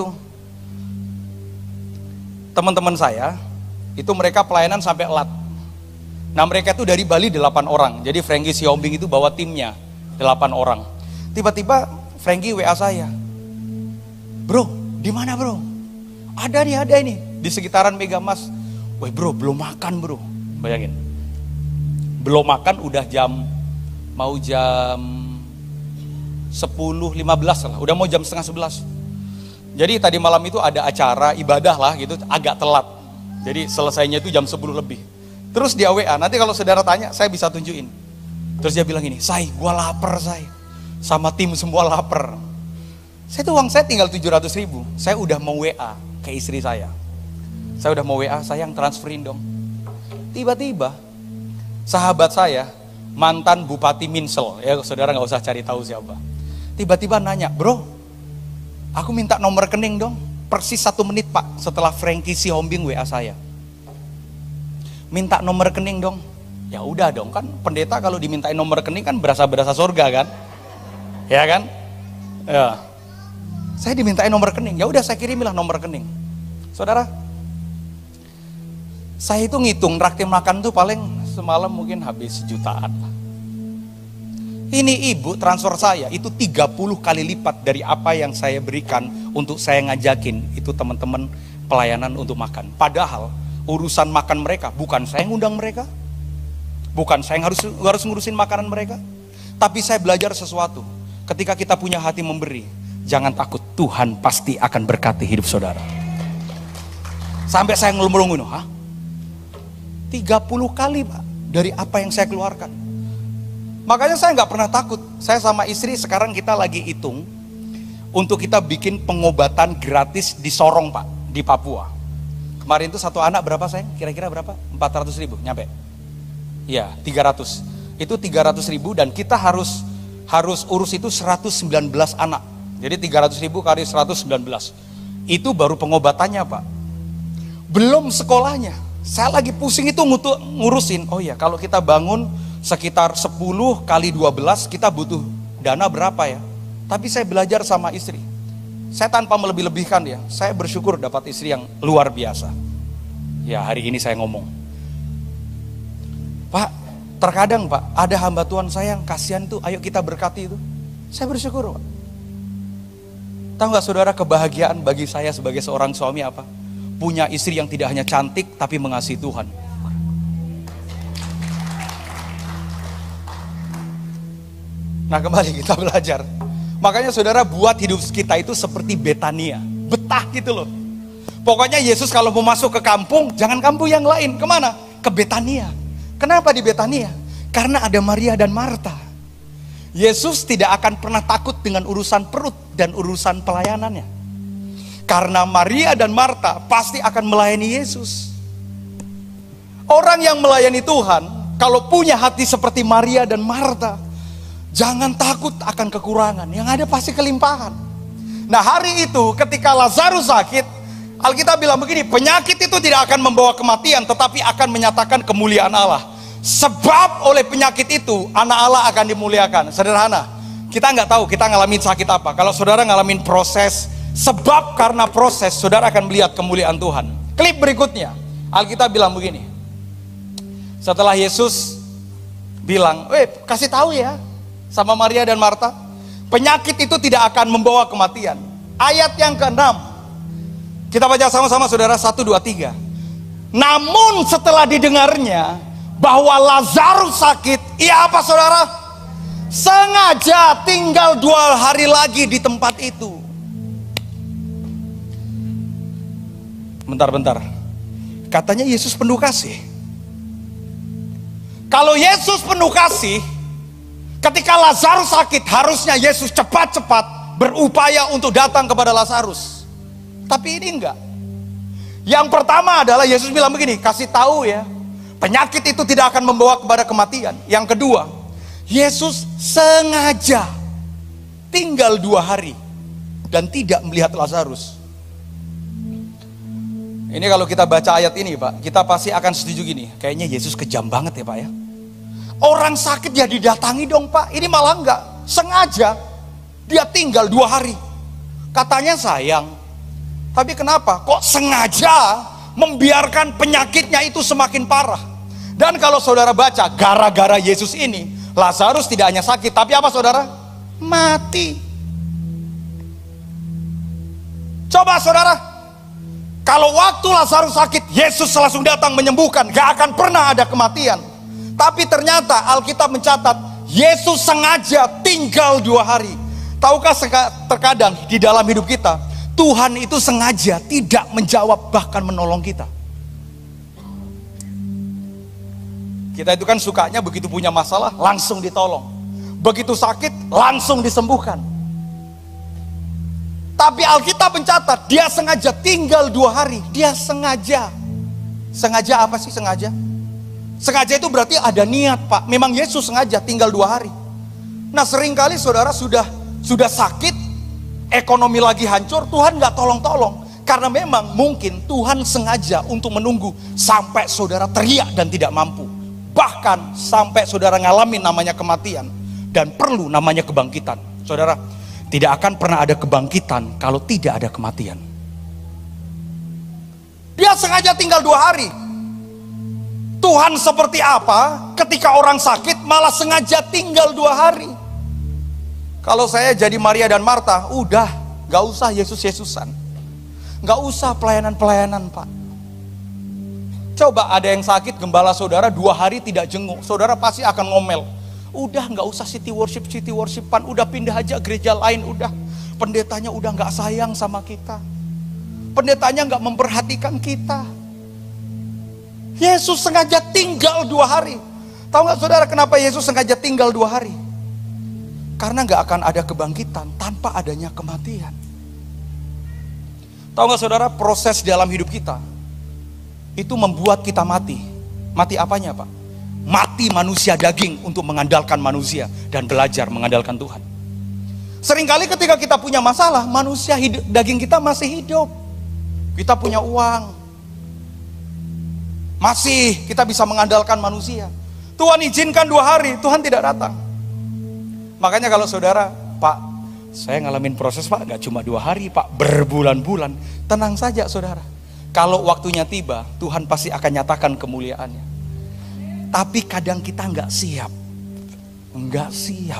S1: teman-teman saya itu mereka pelayanan sampai elat. Nah mereka itu dari Bali delapan orang. Jadi Frankie Siombing itu bawa timnya delapan orang. Tiba-tiba Frankie W A saya, bro, di mana bro? Ada nih, ada ini di sekitaran Megamas. Woi bro, belum makan bro. Bayangin, belum makan udah jam mau jam sepuluh lima belas lah. Udah mau jam setengah sebelas. Jadi tadi malam itu ada acara ibadah lah gitu, agak telat. Jadi selesainya itu jam sepuluh lebih. Terus dia W A, nanti kalau saudara tanya, saya bisa tunjukin. Terus dia bilang gini, Say, gua lapar Say. Sama tim semua lapar. Saya tuh uang saya tinggal tujuh ratus ribu. Saya udah mau W A ke istri saya. Saya udah mau W A, sayang transferin dong. Tiba-tiba, sahabat saya, mantan Bupati Minsel, ya saudara gak usah cari tahu siapa. Tiba-tiba nanya, bro, aku minta nomor rekening dong. Persis satu menit pak, setelah Frankie Siombing W A saya. Minta nomor rekening dong. Ya udah dong, kan pendeta kalau dimintain nomor rekening kan berasa-berasa surga kan? Ya kan? Ya. Saya dimintain nomor rekening. Ya udah saya kirimilah nomor rekening. Saudara, saya itu ngitung traktir makan tuh paling semalam mungkin habis jutaan lah. Ini ibu transfer saya itu tiga puluh kali lipat dari apa yang saya berikan untuk saya ngajakin itu teman-teman pelayanan untuk makan. Padahal urusan makan mereka bukan saya ngundang mereka, bukan saya yang harus harus ngurusin makanan mereka. Tapi saya belajar sesuatu. Ketika kita punya hati memberi, jangan takut, Tuhan pasti akan berkati hidup saudara. Sampai saya ngelumurung, hah? tiga puluh kali pak dari apa yang saya keluarkan. Makanya saya nggak pernah takut. Saya sama istri sekarang kita lagi hitung untuk kita bikin pengobatan gratis di Sorong pak, di Papua. Kemarin itu satu anak berapa sayang? Kira-kira berapa? empat ratus ribu, nyampe? Iya, tiga ratus. Itu tiga ratus ribu dan kita harus harus urus itu seratus sembilan belas anak. Jadi tiga ratus ribu kali seratus sembilan belas. Itu baru pengobatannya pak. Belum sekolahnya. Saya lagi pusing itu ngutu, ngurusin. Oh ya, kalau kita bangun sekitar sepuluh kali dua belas kita butuh dana berapa ya? Tapi saya belajar sama istri. Saya tanpa melebih-lebihkan ya. Saya bersyukur dapat istri yang luar biasa. Ya hari ini saya ngomong, Pak, terkadang Pak ada hamba Tuhan saya yang kasihan tuh, ayo kita berkati itu. Saya bersyukur Pak. Tahu gak saudara kebahagiaan bagi saya sebagai seorang suami apa? Punya istri yang tidak hanya cantik tapi mengasihi Tuhan. Nah kembali kita belajar. Makanya saudara buat hidup kita itu seperti Betania. Betah gitu loh. Pokoknya Yesus kalau mau masuk ke kampung, jangan kampung yang lain. Kemana? Ke Betania. Kenapa di Betania? Karena ada Maria dan Marta. Yesus tidak akan pernah takut dengan urusan perut dan urusan pelayanannya. Karena Maria dan Marta pasti akan melayani Yesus. Orang yang melayani Tuhan, kalau punya hati seperti Maria dan Marta, jangan takut akan kekurangan, yang ada pasti kelimpahan. Nah hari itu ketika Lazarus sakit, Alkitab bilang begini, penyakit itu tidak akan membawa kematian, tetapi akan menyatakan kemuliaan Allah. Sebab oleh penyakit itu, anak Allah akan dimuliakan. Sederhana, kita nggak tahu kita ngalamin sakit apa. Kalau saudara ngalamin proses Sebab karena proses, saudara akan melihat kemuliaan Tuhan. Klip berikutnya, Alkitab bilang begini. Setelah Yesus bilang, "Eh, kasih tahu ya sama Maria dan Marta, penyakit itu tidak akan membawa kematian." Ayat yang keenam, kita baca sama-sama saudara, satu, dua, tiga. Namun setelah didengarnya bahwa Lazarus sakit, ia apa saudara? Sengaja tinggal dua hari lagi di tempat itu. Bentar-bentar, katanya Yesus penuh kasih. Kalau Yesus penuh kasih, ketika Lazarus sakit, harusnya Yesus cepat-cepat berupaya untuk datang kepada Lazarus. Tapi ini enggak. Yang pertama adalah Yesus bilang begini, kasih tahu ya, penyakit itu tidak akan membawa kepada kematian. Yang kedua, Yesus sengaja tinggal dua hari dan tidak melihat Lazarus. Ini kalau kita baca ayat ini Pak, kita pasti akan setuju gini, kayaknya Yesus kejam banget ya Pak ya. Orang sakit ya didatangi dong Pak, ini malah enggak, sengaja dia tinggal dua hari. Katanya sayang, tapi kenapa? Kok sengaja membiarkan penyakitnya itu semakin parah? Dan kalau saudara baca, gara-gara Yesus ini, Lazarus tidak hanya sakit, tapi apa saudara? Mati. Coba saudara, kalau waktu Lazarus sakit, Yesus langsung datang menyembuhkan, gak akan pernah ada kematian. Tapi ternyata Alkitab mencatat, Yesus sengaja tinggal dua hari. Tahukah terkadang di dalam hidup kita, Tuhan itu sengaja tidak menjawab bahkan menolong kita. Kita itu kan sukanya begitu punya masalah langsung ditolong, begitu sakit langsung disembuhkan. Tapi Alkitab mencatat dia sengaja tinggal dua hari. Dia sengaja. Sengaja apa sih sengaja? Sengaja itu berarti ada niat Pak. Memang Yesus sengaja tinggal dua hari. Nah seringkali saudara sudah Sudah sakit, ekonomi lagi hancur, Tuhan gak tolong-tolong. Karena memang mungkin Tuhan sengaja untuk menunggu sampai saudara teriak dan tidak mampu. Bahkan sampai saudara ngalamin namanya kematian dan perlu namanya kebangkitan. Saudara, tidak akan pernah ada kebangkitan kalau tidak ada kematian. Dia sengaja tinggal dua hari. Tuhan seperti apa ketika orang sakit malah sengaja tinggal dua hari? Kalau saya jadi Maria dan Marta, udah gak usah Yesus-Yesusan, gak usah pelayanan-pelayanan Pak. Coba ada yang sakit, gembala saudara dua hari tidak jenguk, saudara pasti akan ngomel. Udah gak usah city worship, city worshipan, udah pindah aja gereja lain. Udah, pendetanya udah gak sayang sama kita, pendetanya gak memperhatikan kita. Yesus sengaja tinggal dua hari. Tahu gak saudara kenapa Yesus sengaja tinggal dua hari? Karena gak akan ada kebangkitan tanpa adanya kematian. Tahu gak saudara, proses dalam hidup kita itu membuat kita mati. Mati apanya Pak? Mati manusia daging untuk mengandalkan manusia dan belajar mengandalkan Tuhan. Seringkali ketika kita punya masalah, manusia hidup, daging kita masih hidup. Kita punya uang, masih kita bisa mengandalkan manusia. Tuhan izinkan dua hari, Tuhan tidak datang. Makanya kalau saudara, Pak, saya ngalamin proses Pak, gak cuma dua hari Pak, berbulan-bulan. Tenang saja saudara, kalau waktunya tiba, Tuhan pasti akan nyatakan kemuliaannya. Tapi kadang kita gak siap. Gak siap.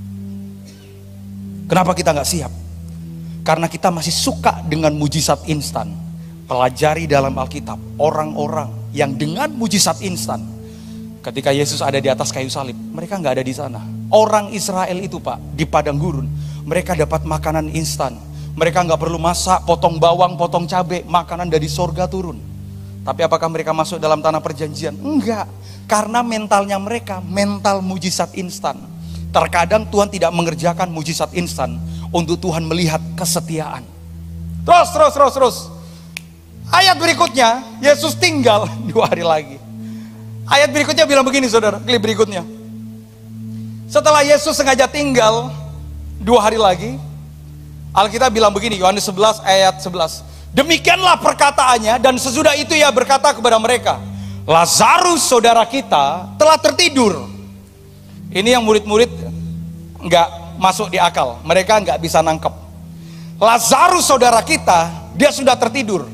S1: Kenapa kita gak siap? Karena kita masih suka dengan mujizat instan. Pelajari dalam Alkitab, orang-orang yang dengan mujizat instan, ketika Yesus ada di atas kayu salib, mereka nggak ada di sana. Orang Israel itu Pak, di padang gurun, mereka dapat makanan instan. Mereka nggak perlu masak, potong bawang, potong cabai, makanan dari sorga turun. Tapi apakah mereka masuk dalam tanah perjanjian? Enggak, karena mentalnya mereka, mental mujizat instan. Terkadang Tuhan tidak mengerjakan mujizat instan untuk Tuhan melihat kesetiaan. Terus, terus, terus, terus. Ayat berikutnya, Yesus tinggal dua hari lagi. Ayat berikutnya bilang begini saudara, klip berikutnya. Setelah Yesus sengaja tinggal dua hari lagi, Alkitab bilang begini, Yohanes sebelas ayat sebelas. Demikianlah perkataannya, dan sesudah itu ia berkata kepada mereka, Lazarus saudara kita telah tertidur. Ini yang murid-murid nggak masuk di akal, mereka nggak bisa nangkep. Lazarus saudara kita, dia sudah tertidur.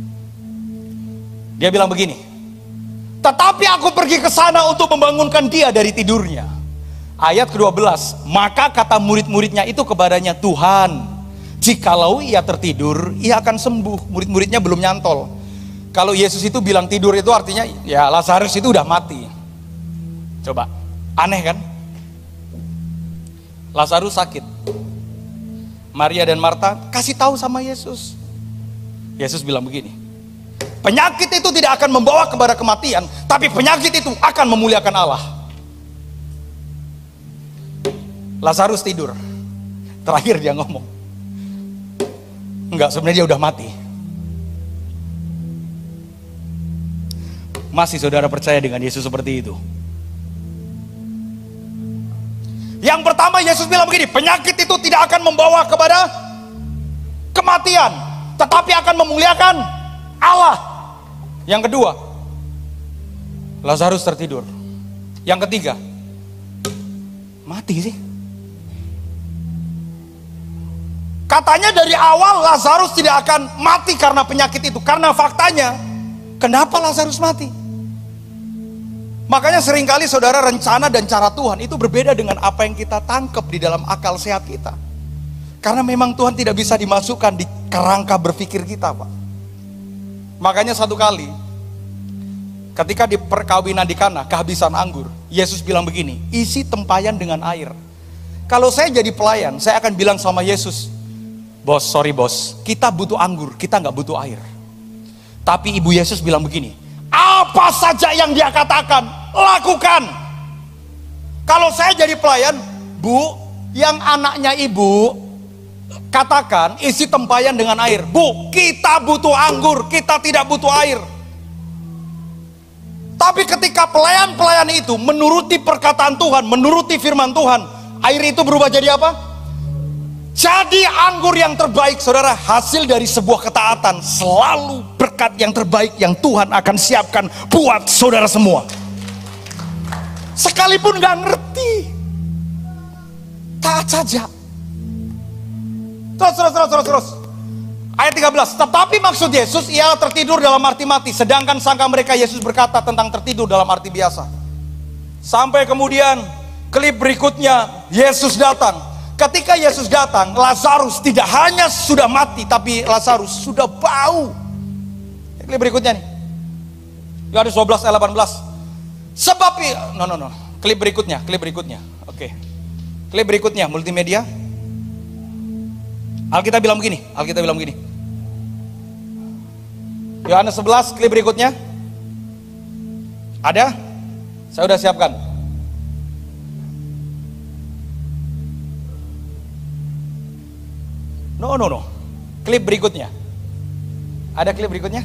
S1: Dia bilang begini, tetapi aku pergi ke sana untuk membangunkan dia dari tidurnya. Ayat kedua belas, maka kata murid-muridnya itu kepadanya, Tuhan, jikalau ia tertidur, ia akan sembuh. Murid-muridnya belum nyantol. Kalau Yesus itu bilang tidur itu artinya, ya Lazarus itu udah mati. Coba, aneh kan? Lazarus sakit. Maria dan Marta kasih tahu sama Yesus. Yesus bilang begini, penyakit itu tidak akan membawa kepada kematian, tapi penyakit itu akan memuliakan Allah. Lazarus tidur. Terakhir dia ngomong, enggak, sebenarnya dia udah mati. Masih saudara percaya dengan Yesus seperti itu? Yang pertama Yesus bilang begini, penyakit itu tidak akan membawa kepada kematian, tetapi akan memuliakan Allah. Yang kedua, Lazarus tertidur. Yang ketiga, mati sih. Katanya dari awal Lazarus tidak akan mati karena penyakit itu. Karena faktanya, kenapa Lazarus mati? Makanya seringkali saudara, rencana dan cara Tuhan itu berbeda dengan apa yang kita tangkap di dalam akal sehat kita. Karena memang Tuhan tidak bisa dimasukkan di kerangka berpikir kita, Pak. Makanya satu kali, ketika di perkawinan di Kana, kehabisan anggur, Yesus bilang begini, isi tempayan dengan air. Kalau saya jadi pelayan, saya akan bilang sama Yesus, bos, sorry bos, kita butuh anggur, kita nggak butuh air. Tapi ibu Yesus bilang begini, apa saja yang dia katakan, lakukan. Kalau saya jadi pelayan, bu, yang anaknya ibu katakan isi tempayan dengan air. Bu, kita butuh anggur, kita tidak butuh air. Tapi ketika pelayan-pelayan itu menuruti perkataan Tuhan, menuruti firman Tuhan, air itu berubah jadi apa? Jadi anggur yang terbaik, saudara. Hasil dari sebuah ketaatan selalu berkat yang terbaik yang Tuhan akan siapkan buat saudara semua. Sekalipun gak ngerti, taat saja. Terus, terus, terus, terus, terus. Ayat tiga belas, tetapi maksud Yesus, ia tertidur dalam arti mati. Sedangkan sangka mereka Yesus berkata tentang tertidur dalam arti biasa. Sampai kemudian klip berikutnya, Yesus datang. Ketika Yesus datang, Lazarus tidak hanya sudah mati, tapi Lazarus sudah bau. Klip berikutnya nih, Yohanes dua belas ayat delapan belas. Sebab, no no no, klip berikutnya, klip berikutnya, oke, klip berikutnya, multimedia. Alkitab bilang begini, Alkitab bilang begini. Yohanes sebelas, klip berikutnya. Ada? Saya udah siapkan. No, no, no. Klip berikutnya. Ada klip berikutnya?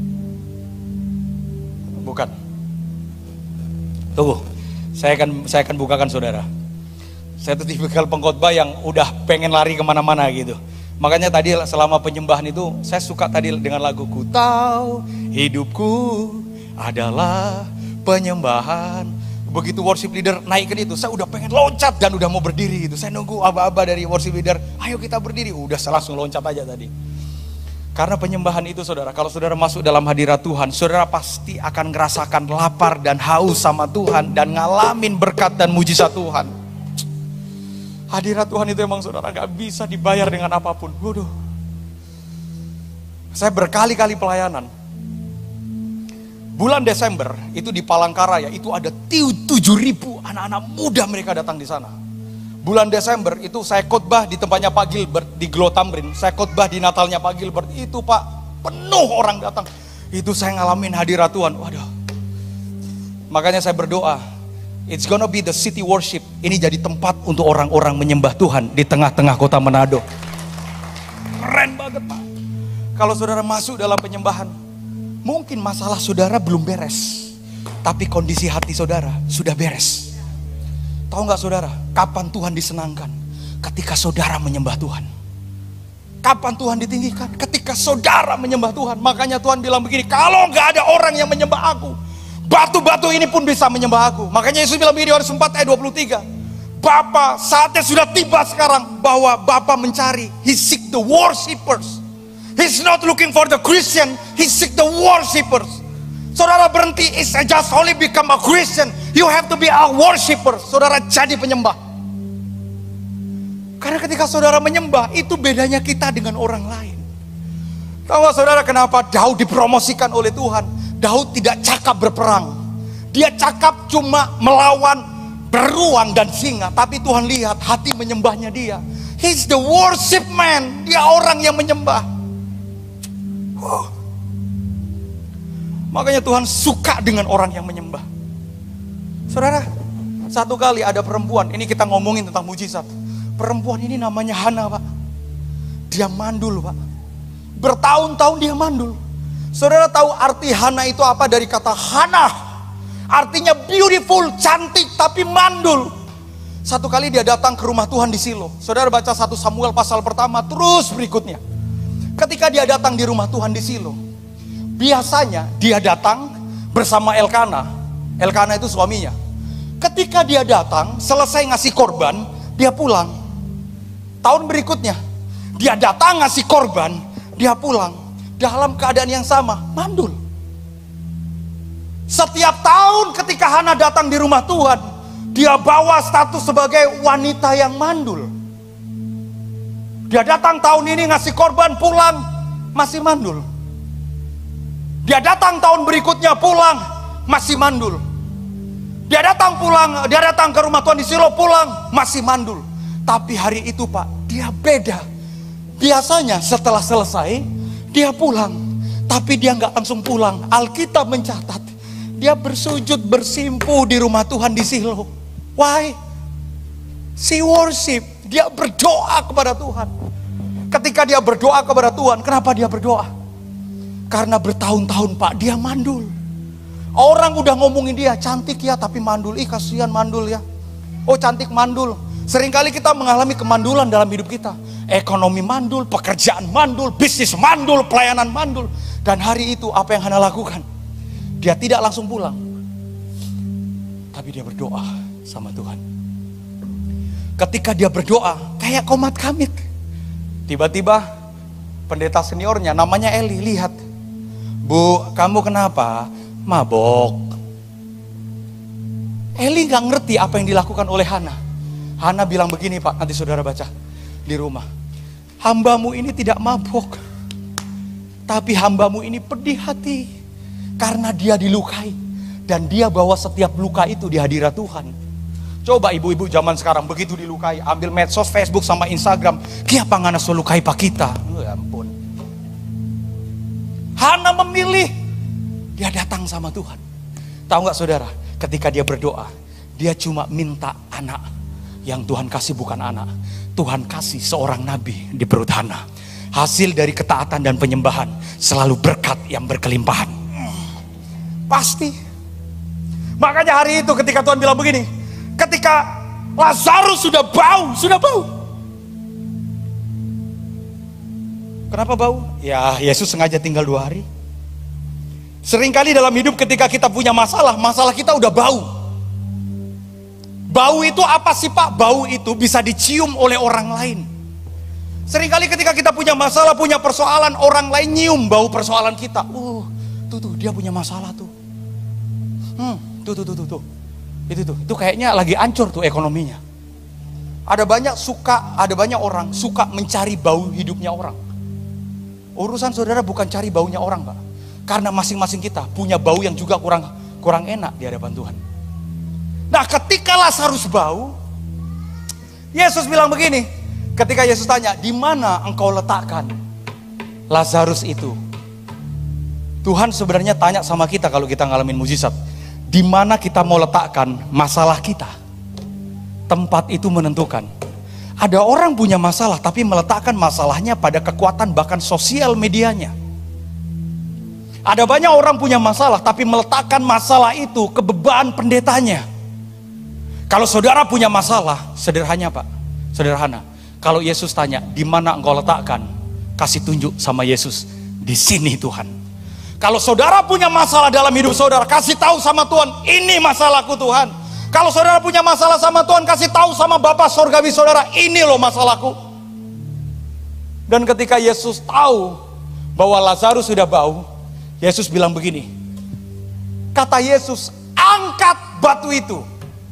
S1: Bukan. Tunggu. Saya akan saya akan bukakan saudara. Saya tuh tipikal pengkhotbah yang udah pengen lari kemana-mana gitu. Makanya tadi selama penyembahan itu saya suka tadi dengan lagu Ku Tahu Hidupku Adalah Penyembahan. Begitu worship leader naikin itu, saya udah pengen loncat dan udah mau berdiri gitu. Saya nunggu aba-aba dari worship leader, ayo kita berdiri. Udah saya langsung loncat aja tadi. Karena penyembahan itu saudara, kalau saudara masuk dalam hadirat Tuhan, saudara pasti akan ngerasakan lapar dan haus sama Tuhan dan ngalamin berkat dan mujizat Tuhan. Hadirat Tuhan itu emang saudara gak bisa dibayar dengan apapun. Waduh. Saya berkali-kali pelayanan. Bulan Desember itu di Palangkaraya itu ada tujuh ribu anak-anak muda mereka datang di sana. Bulan Desember itu saya khotbah di tempatnya Pak Gilbert di Glo Tamrin. Saya khotbah di Natalnya Pak Gilbert. Itu Pak, penuh orang datang. Itu saya ngalamin hadirat Tuhan. Waduh. Makanya saya berdoa, it's gonna be the city worship. Ini jadi tempat untuk orang-orang menyembah Tuhan di tengah-tengah kota Manado. Keren banget Pak. Kalau saudara masuk dalam penyembahan, mungkin masalah saudara belum beres, tapi kondisi hati saudara sudah beres. Tahu nggak saudara, kapan Tuhan disenangkan? Ketika saudara menyembah Tuhan. Kapan Tuhan ditinggikan? Ketika saudara menyembah Tuhan. Makanya Tuhan bilang begini, kalau nggak ada orang yang menyembah aku, batu-batu ini pun bisa menyembah aku. Makanya Yesus bilang begini, Yohanes empat ayat dua puluh tiga, Bapa, saatnya sudah tiba sekarang bahwa Bapa mencari. He seek the worshipers. He's not looking for the Christian, he seek the worshipers. Saudara berhenti, it's just only become a Christian. You have to be a worshiper. Saudara jadi penyembah. Karena ketika saudara menyembah, itu bedanya kita dengan orang lain. Tahu gak saudara kenapa Daud dipromosikan oleh Tuhan? Daud tidak cakap berperang. Dia cakap cuma melawan beruang dan singa. Tapi Tuhan lihat hati menyembahnya dia. He's the worship man. Dia orang yang menyembah. Wow. Makanya Tuhan suka dengan orang yang menyembah. Saudara, satu kali ada perempuan. Ini kita ngomongin tentang mujizat. Perempuan ini namanya Hana, Pak. Dia mandul, Pak. Bertahun-tahun dia mandul. Saudara tahu arti Hana itu apa dari kata Hana? Artinya beautiful, cantik, tapi mandul. Satu kali dia datang ke rumah Tuhan di Silo. Saudara baca satu Samuel pasal pertama, terus berikutnya. Ketika dia datang di rumah Tuhan di Silo, biasanya dia datang bersama Elkana. Elkana itu suaminya. Ketika dia datang, selesai ngasih korban, dia pulang. Tahun berikutnya, dia datang ngasih korban, dia pulang. Dalam keadaan yang sama, mandul. Setiap tahun ketika Hana datang di rumah Tuhan, dia bawa status sebagai wanita yang mandul. Dia datang tahun ini ngasih korban, pulang, masih mandul. Dia datang tahun berikutnya, pulang, masih mandul. Dia datang pulang, dia datang ke rumah Tuhan di Silo, pulang, masih mandul. Tapi hari itu Pak, dia beda. Biasanya setelah selesai, dia pulang. Tapi dia nggak langsung pulang. Alkitab mencatat, dia bersujud bersimpuh di rumah Tuhan di Silo. Why? She worship. Dia berdoa kepada Tuhan. Ketika dia berdoa kepada Tuhan, kenapa dia berdoa? Karena bertahun-tahun Pak, dia mandul. Orang udah ngomongin dia, cantik ya tapi mandul. Ih kasihan mandul ya. Oh cantik mandul. Seringkali kita mengalami kemandulan dalam hidup kita. Ekonomi mandul, pekerjaan mandul, bisnis mandul, pelayanan mandul. Dan hari itu apa yang Hana lakukan? Dia tidak langsung pulang. Tapi dia berdoa sama Tuhan. Ketika dia berdoa, kayak komat kamit. Tiba-tiba pendeta seniornya namanya Eli, lihat. Bu, kamu kenapa? Mabok. Eli gak ngerti apa yang dilakukan oleh Hana. Hana bilang begini Pak, nanti saudara baca di rumah. Hambamu ini tidak mabok. Tapi hambamu ini pedih hati. Karena dia dilukai. Dan dia bawa setiap luka itu di hadirat Tuhan. Coba ibu-ibu zaman sekarang begitu dilukai, ambil medsos, Facebook sama Instagram. Kia pangana so lukai pak kita. Oh, ya ampun. Hana memilih. Dia datang sama Tuhan. Tahu gak saudara, ketika dia berdoa, dia cuma minta anak. Yang Tuhan kasih bukan anak. Tuhan kasih seorang nabi di perut Hana. Hasil dari ketaatan dan penyembahan selalu berkat yang berkelimpahan. Pasti. Makanya hari itu ketika Tuhan bilang begini, ketika Lazarus sudah bau, sudah bau. Kenapa bau? Ya Yesus sengaja tinggal dua hari. Seringkali dalam hidup ketika kita punya masalah, masalah kita udah bau. Bau itu apa sih Pak? Bau itu bisa dicium oleh orang lain. Seringkali ketika kita punya masalah, punya persoalan, orang lain nyium bau persoalan kita. Uh, tuh tuh dia punya masalah tuh. Hmm, tuh tuh tuh tuh tuh. Itu tuh, itu kayaknya lagi hancur tuh ekonominya. Ada banyak suka, ada banyak orang suka mencari bau hidupnya orang. Urusan saudara bukan cari baunya orang, Pak. Karena masing-masing kita punya bau yang juga kurang kurang enak di hadapan Tuhan. Nah, ketika Lazarus bau, Yesus bilang begini. Ketika Yesus tanya, "Di mana engkau letakkan Lazarus itu?" Tuhan sebenarnya tanya sama kita kalau kita ngalamin mujizat. Di mana kita mau letakkan masalah kita? Tempat itu menentukan. Ada orang punya masalah tapi meletakkan masalahnya pada kekuatan bahkan sosial medianya. Ada banyak orang punya masalah tapi meletakkan masalah itu ke beban pendetanya. Kalau saudara punya masalah, sederhana Pak, sederhana. Kalau Yesus tanya, di mana engkau letakkan? Kasih tunjuk sama Yesus, di sini Tuhan. Kalau saudara punya masalah dalam hidup saudara, kasih tahu sama Tuhan, ini masalahku Tuhan. Kalau saudara punya masalah sama Tuhan, kasih tahu sama Bapa Sorgawi saudara, ini loh masalahku. Dan ketika Yesus tahu bahwa Lazarus sudah bau, Yesus bilang begini. Kata Yesus, angkat batu itu.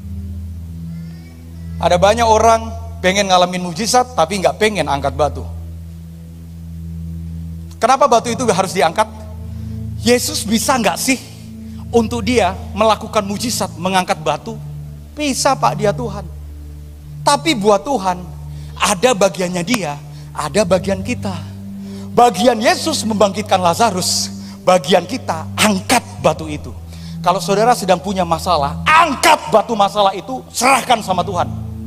S1: Ada banyak orang pengen ngalamin mujizat, tapi nggak pengen angkat batu. Kenapa batu itu harus diangkat? Yesus bisa nggak sih untuk dia melakukan mujizat, mengangkat batu? Bisa Pak, dia Tuhan. Tapi buat Tuhan, ada bagiannya dia, ada bagian kita. Bagian Yesus membangkitkan Lazarus, bagian kita angkat batu itu. Kalau saudara sedang punya masalah, angkat batu masalah itu, serahkan sama Tuhan.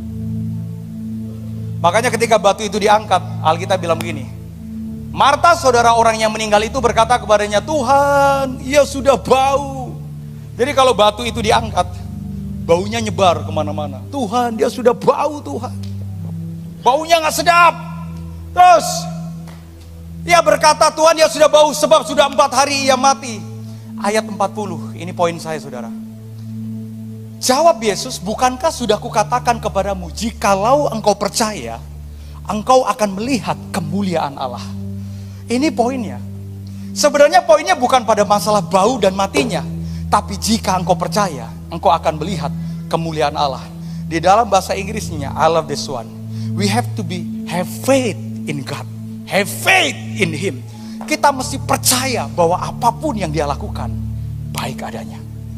S1: Makanya ketika batu itu diangkat, Alkitab bilang begini, Marta, saudara orang yang meninggal itu, berkata kepadanya, Tuhan, ia sudah bau. Jadi kalau batu itu diangkat, baunya nyebar kemana-mana. Tuhan, dia sudah bau Tuhan. Baunya gak sedap. Terus ia berkata, Tuhan, dia sudah bau sebab sudah empat hari ia mati. Ayat empat puluh, ini poin saya saudara. Jawab Yesus, bukankah sudah kukatakan kepadamu, jikalau engkau percaya, engkau akan melihat kemuliaan Allah. Ini poinnya. Sebenarnya poinnya bukan pada masalah bau dan matinya, tapi jika engkau percaya, engkau akan melihat kemuliaan Allah. Di dalam bahasa Inggrisnya, I love this one. We have to be have faith in God, have faith in Him. Kita mesti percaya bahwa apapun yang Dia lakukan baik adanya.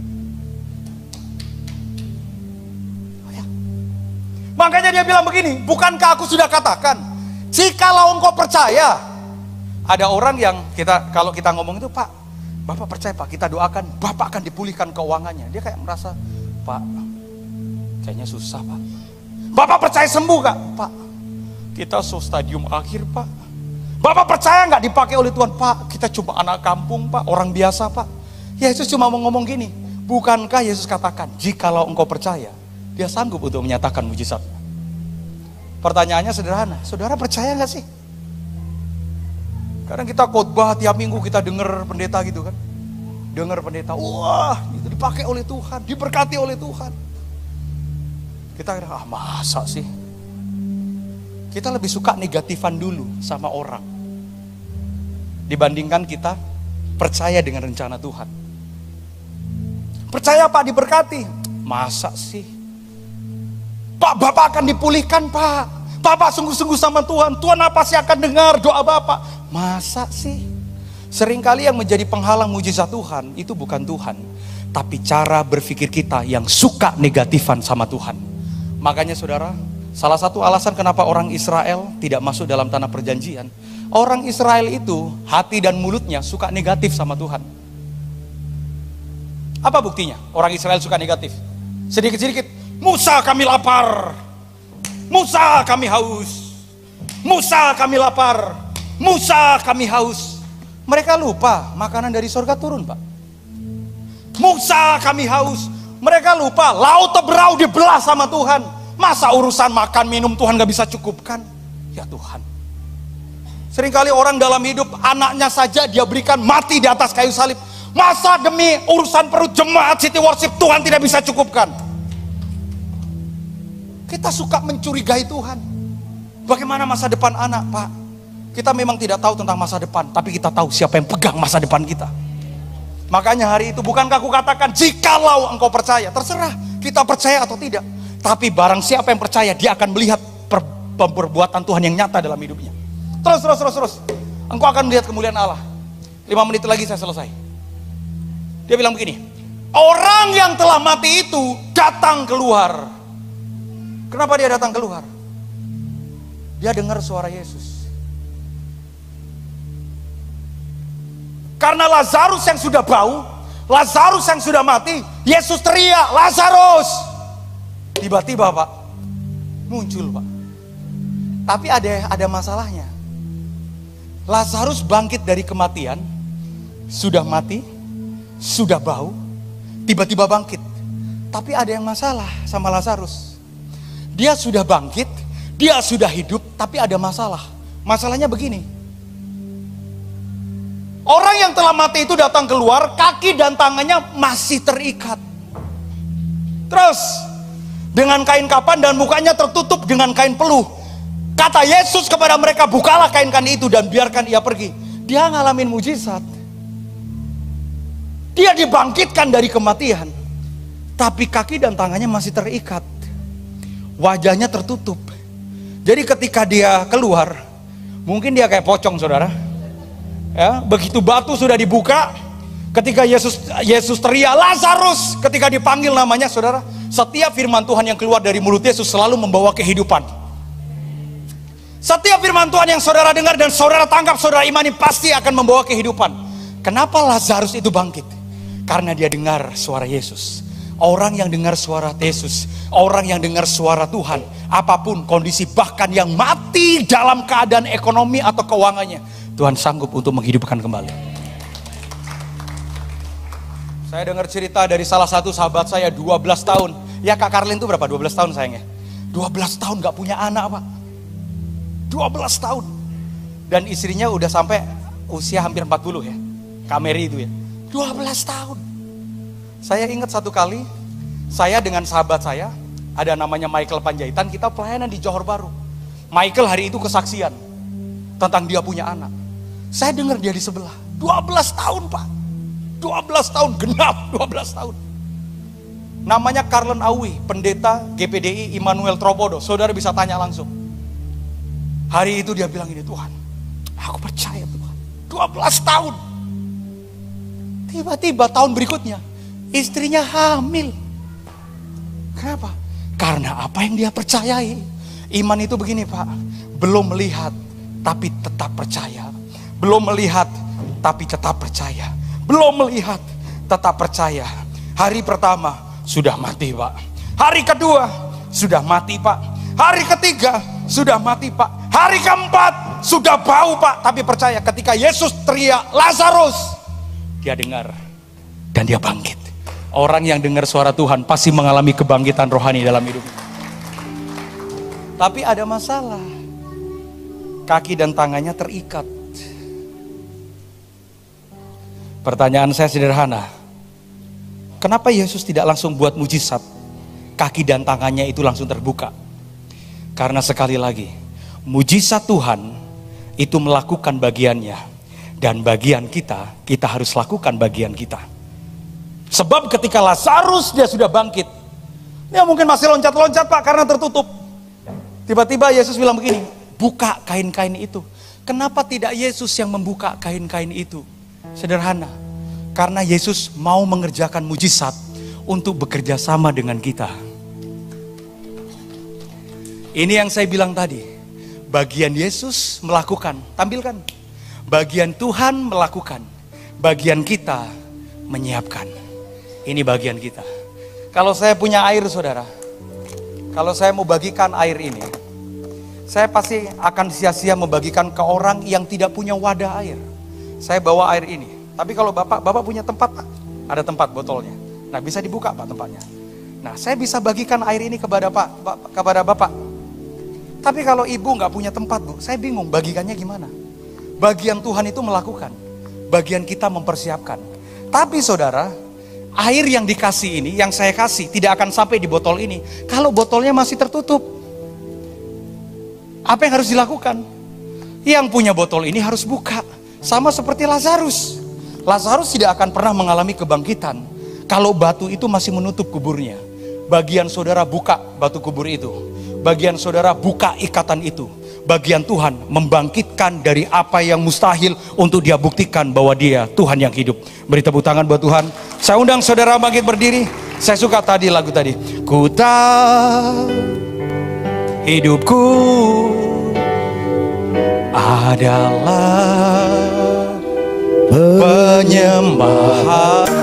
S1: Makanya dia bilang begini, bukankah aku sudah katakan, jikalau engkau percaya. Ada orang yang kita, kalau kita ngomong itu, Pak, Bapak percaya Pak, kita doakan, Bapak akan dipulihkan keuangannya. Dia kayak merasa, Pak, kayaknya susah Pak. Bapak percaya sembuh Kak? Pak, kita so stadium akhir Pak. Bapak percaya nggak dipakai oleh Tuhan? Pak, kita cuma anak kampung Pak, orang biasa Pak. Yesus cuma mau ngomong gini, bukankah Yesus katakan, jikalau engkau percaya, Dia sanggup untuk menyatakan mujizat. Pertanyaannya sederhana, saudara percaya nggak sih? Kadang kita khotbah tiap minggu, kita dengar pendeta gitu kan, dengar pendeta, wah itu dipakai oleh Tuhan, diberkati oleh Tuhan. Kita kira, ah masa sih? Kita lebih suka negatifan dulu sama orang, dibandingkan kita percaya dengan rencana Tuhan. Percaya Pak diberkati, masa sih? Pak, Bapak akan dipulihkan Pak. Bapak sungguh-sungguh sama Tuhan. Tuhan apa sih akan dengar doa Bapak? Masa sih? Seringkali yang menjadi penghalang mujizat Tuhan itu bukan Tuhan, tapi cara berpikir kita yang suka negatifan sama Tuhan. Makanya saudara, salah satu alasan kenapa orang Israel tidak masuk dalam tanah perjanjian, orang Israel itu hati dan mulutnya suka negatif sama Tuhan. Apa buktinya orang Israel suka negatif? Sedikit-sedikit, Musa kami lapar, Musa kami haus, Musa kami lapar, Musa kami haus. Mereka lupa makanan dari sorga turun Pak. Musa kami haus, mereka lupa laut Teberau dibelah sama Tuhan. Masa urusan makan minum Tuhan gak bisa cukupkan? Ya Tuhan. Seringkali orang dalam hidup, anaknya saja dia berikan mati di atas kayu salib. Masa demi urusan perut jemaat City Worship Tuhan tidak bisa cukupkan? Kita suka mencurigai Tuhan. Bagaimana masa depan anak Pak? Kita memang tidak tahu tentang masa depan, tapi kita tahu siapa yang pegang masa depan kita. Makanya hari itu, bukankah aku katakan, jikalau engkau percaya, terserah kita percaya atau tidak. Tapi barang siapa yang percaya, dia akan melihat per, perbuatan Tuhan yang nyata dalam hidupnya. Terus, terus, terus, terus. Engkau akan melihat kemuliaan Allah. Lima menit lagi saya selesai. Dia bilang begini, orang yang telah mati itu datang keluar. Kenapa dia datang keluar? Dia dengar suara Yesus. Karena Lazarus yang sudah bau, Lazarus yang sudah mati, Yesus teriak, Lazarus. Tiba-tiba Pak, muncul Pak. Tapi ada ada masalahnya. Lazarus bangkit dari kematian, sudah mati, sudah bau, tiba-tiba bangkit. Tapi ada yang masalah sama Lazarus. Dia sudah bangkit, dia sudah hidup, tapi ada masalah. Masalahnya begini. Orang yang telah mati itu datang keluar, kaki dan tangannya masih terikat. Terus dengan kain kapan dan mukanya tertutup dengan kain peluh. Kata Yesus kepada mereka, bukalah kain-kain itu dan biarkan ia pergi. Dia ngalamin mujizat. Dia dibangkitkan dari kematian. Tapi kaki dan tangannya masih terikat. Wajahnya tertutup. Jadi ketika dia keluar, mungkin dia kayak pocong, saudara. Ya, begitu batu sudah dibuka, ketika Yesus Yesus teriak Lazarus, ketika dipanggil namanya, saudara, setiap firman Tuhan yang keluar dari mulut Yesus selalu membawa kehidupan. Setiap firman Tuhan yang saudara dengar dan saudara tangkap, saudara imani, pasti akan membawa kehidupan. Kenapa Lazarus itu bangkit? Karena dia dengar suara Yesus. Orang yang dengar suara Yesus, orang yang dengar suara Tuhan, apapun kondisi, bahkan yang mati dalam keadaan ekonomi atau keuangannya, Tuhan sanggup untuk menghidupkan kembali. Saya dengar cerita dari salah satu sahabat saya, dua belas tahun. Ya, Kak Karlin itu berapa? dua belas tahun sayangnya. dua belas tahun gak punya anak, Pak. dua belas tahun. Dan istrinya udah sampai usia hampir empat puluh ya. Kak Mary itu ya. dua belas tahun. Saya ingat satu kali, saya dengan sahabat saya, ada namanya Michael Panjaitan, kita pelayanan di Johor Bahru. Michael hari itu kesaksian tentang dia punya anak. Saya dengar dia di sebelah, dua belas tahun, Pak. dua belas tahun, genap dua belas tahun. Namanya Karlen Awi, pendeta G P D I Immanuel Tropodo. Saudara bisa tanya langsung. Hari itu dia bilang ini, Tuhan, aku percaya Tuhan. dua belas tahun. Tiba-tiba tahun berikutnya, istrinya hamil. Kenapa? Karena apa yang dia percayai. Iman itu begini, Pak. Belum melihat, tapi tetap percaya. Belum melihat, tapi tetap percaya. Belum melihat, tetap percaya. Hari pertama sudah mati, Pak. Hari kedua sudah mati, Pak. Hari ketiga sudah mati, Pak. Hari keempat sudah bau, Pak. Tapi percaya, ketika Yesus teriak Lazarus, dia dengar dan dia bangkit. Orang yang dengar suara Tuhan pasti mengalami kebangkitan rohani dalam hidupnya. Tapi ada masalah. Kaki dan tangannya terikat. Pertanyaan saya sederhana. Kenapa Yesus tidak langsung buat mujizat? Kaki dan tangannya itu langsung terbuka. Karena sekali lagi, mujizat Tuhan itu melakukan bagiannya. Dan bagian kita, kita harus lakukan bagian kita. Sebab ketika Lazarus dia sudah bangkit, dia mungkin masih loncat-loncat, Pak, karena tertutup. Tiba-tiba Yesus bilang begini, buka kain-kain itu. Kenapa tidak Yesus yang membuka kain-kain itu? Sederhana, karena Yesus mau mengerjakan mujizat untuk bekerja sama dengan kita. Ini yang saya bilang tadi, bagian Yesus melakukan, tampilkan. Bagian Tuhan melakukan, bagian kita menyiapkan. Ini bagian kita. Kalau saya punya air, saudara, kalau saya mau bagikan air ini, saya pasti akan sia-sia membagikan ke orang yang tidak punya wadah air. Saya bawa air ini. Tapi kalau bapak, bapak punya tempat, Pak? Ada tempat botolnya. Nah, bisa dibuka, Pak, tempatnya. Nah, saya bisa bagikan air ini kepada Pak, kepada bapak. Tapi kalau ibu nggak punya tempat, Bu, saya bingung bagikannya gimana. Bagian Tuhan itu melakukan, bagian kita mempersiapkan. Tapi saudara, air yang dikasih ini, yang saya kasih, tidak akan sampai di botol ini kalau botolnya masih tertutup. Apa yang harus dilakukan? Yang punya botol ini harus buka. Sama seperti Lazarus. Lazarus tidak akan pernah mengalami kebangkitan kalau batu itu masih menutup kuburnya. Bagian saudara buka batu kubur itu. Bagian saudara buka ikatan itu. Bagian Tuhan membangkitkan dari apa yang mustahil untuk dia buktikan bahwa dia Tuhan yang hidup. Beri tepuk tangan buat Tuhan. Saya undang saudara bangkit berdiri. Saya suka tadi lagu tadi. Ku tahu hidupku adalah penyembahan.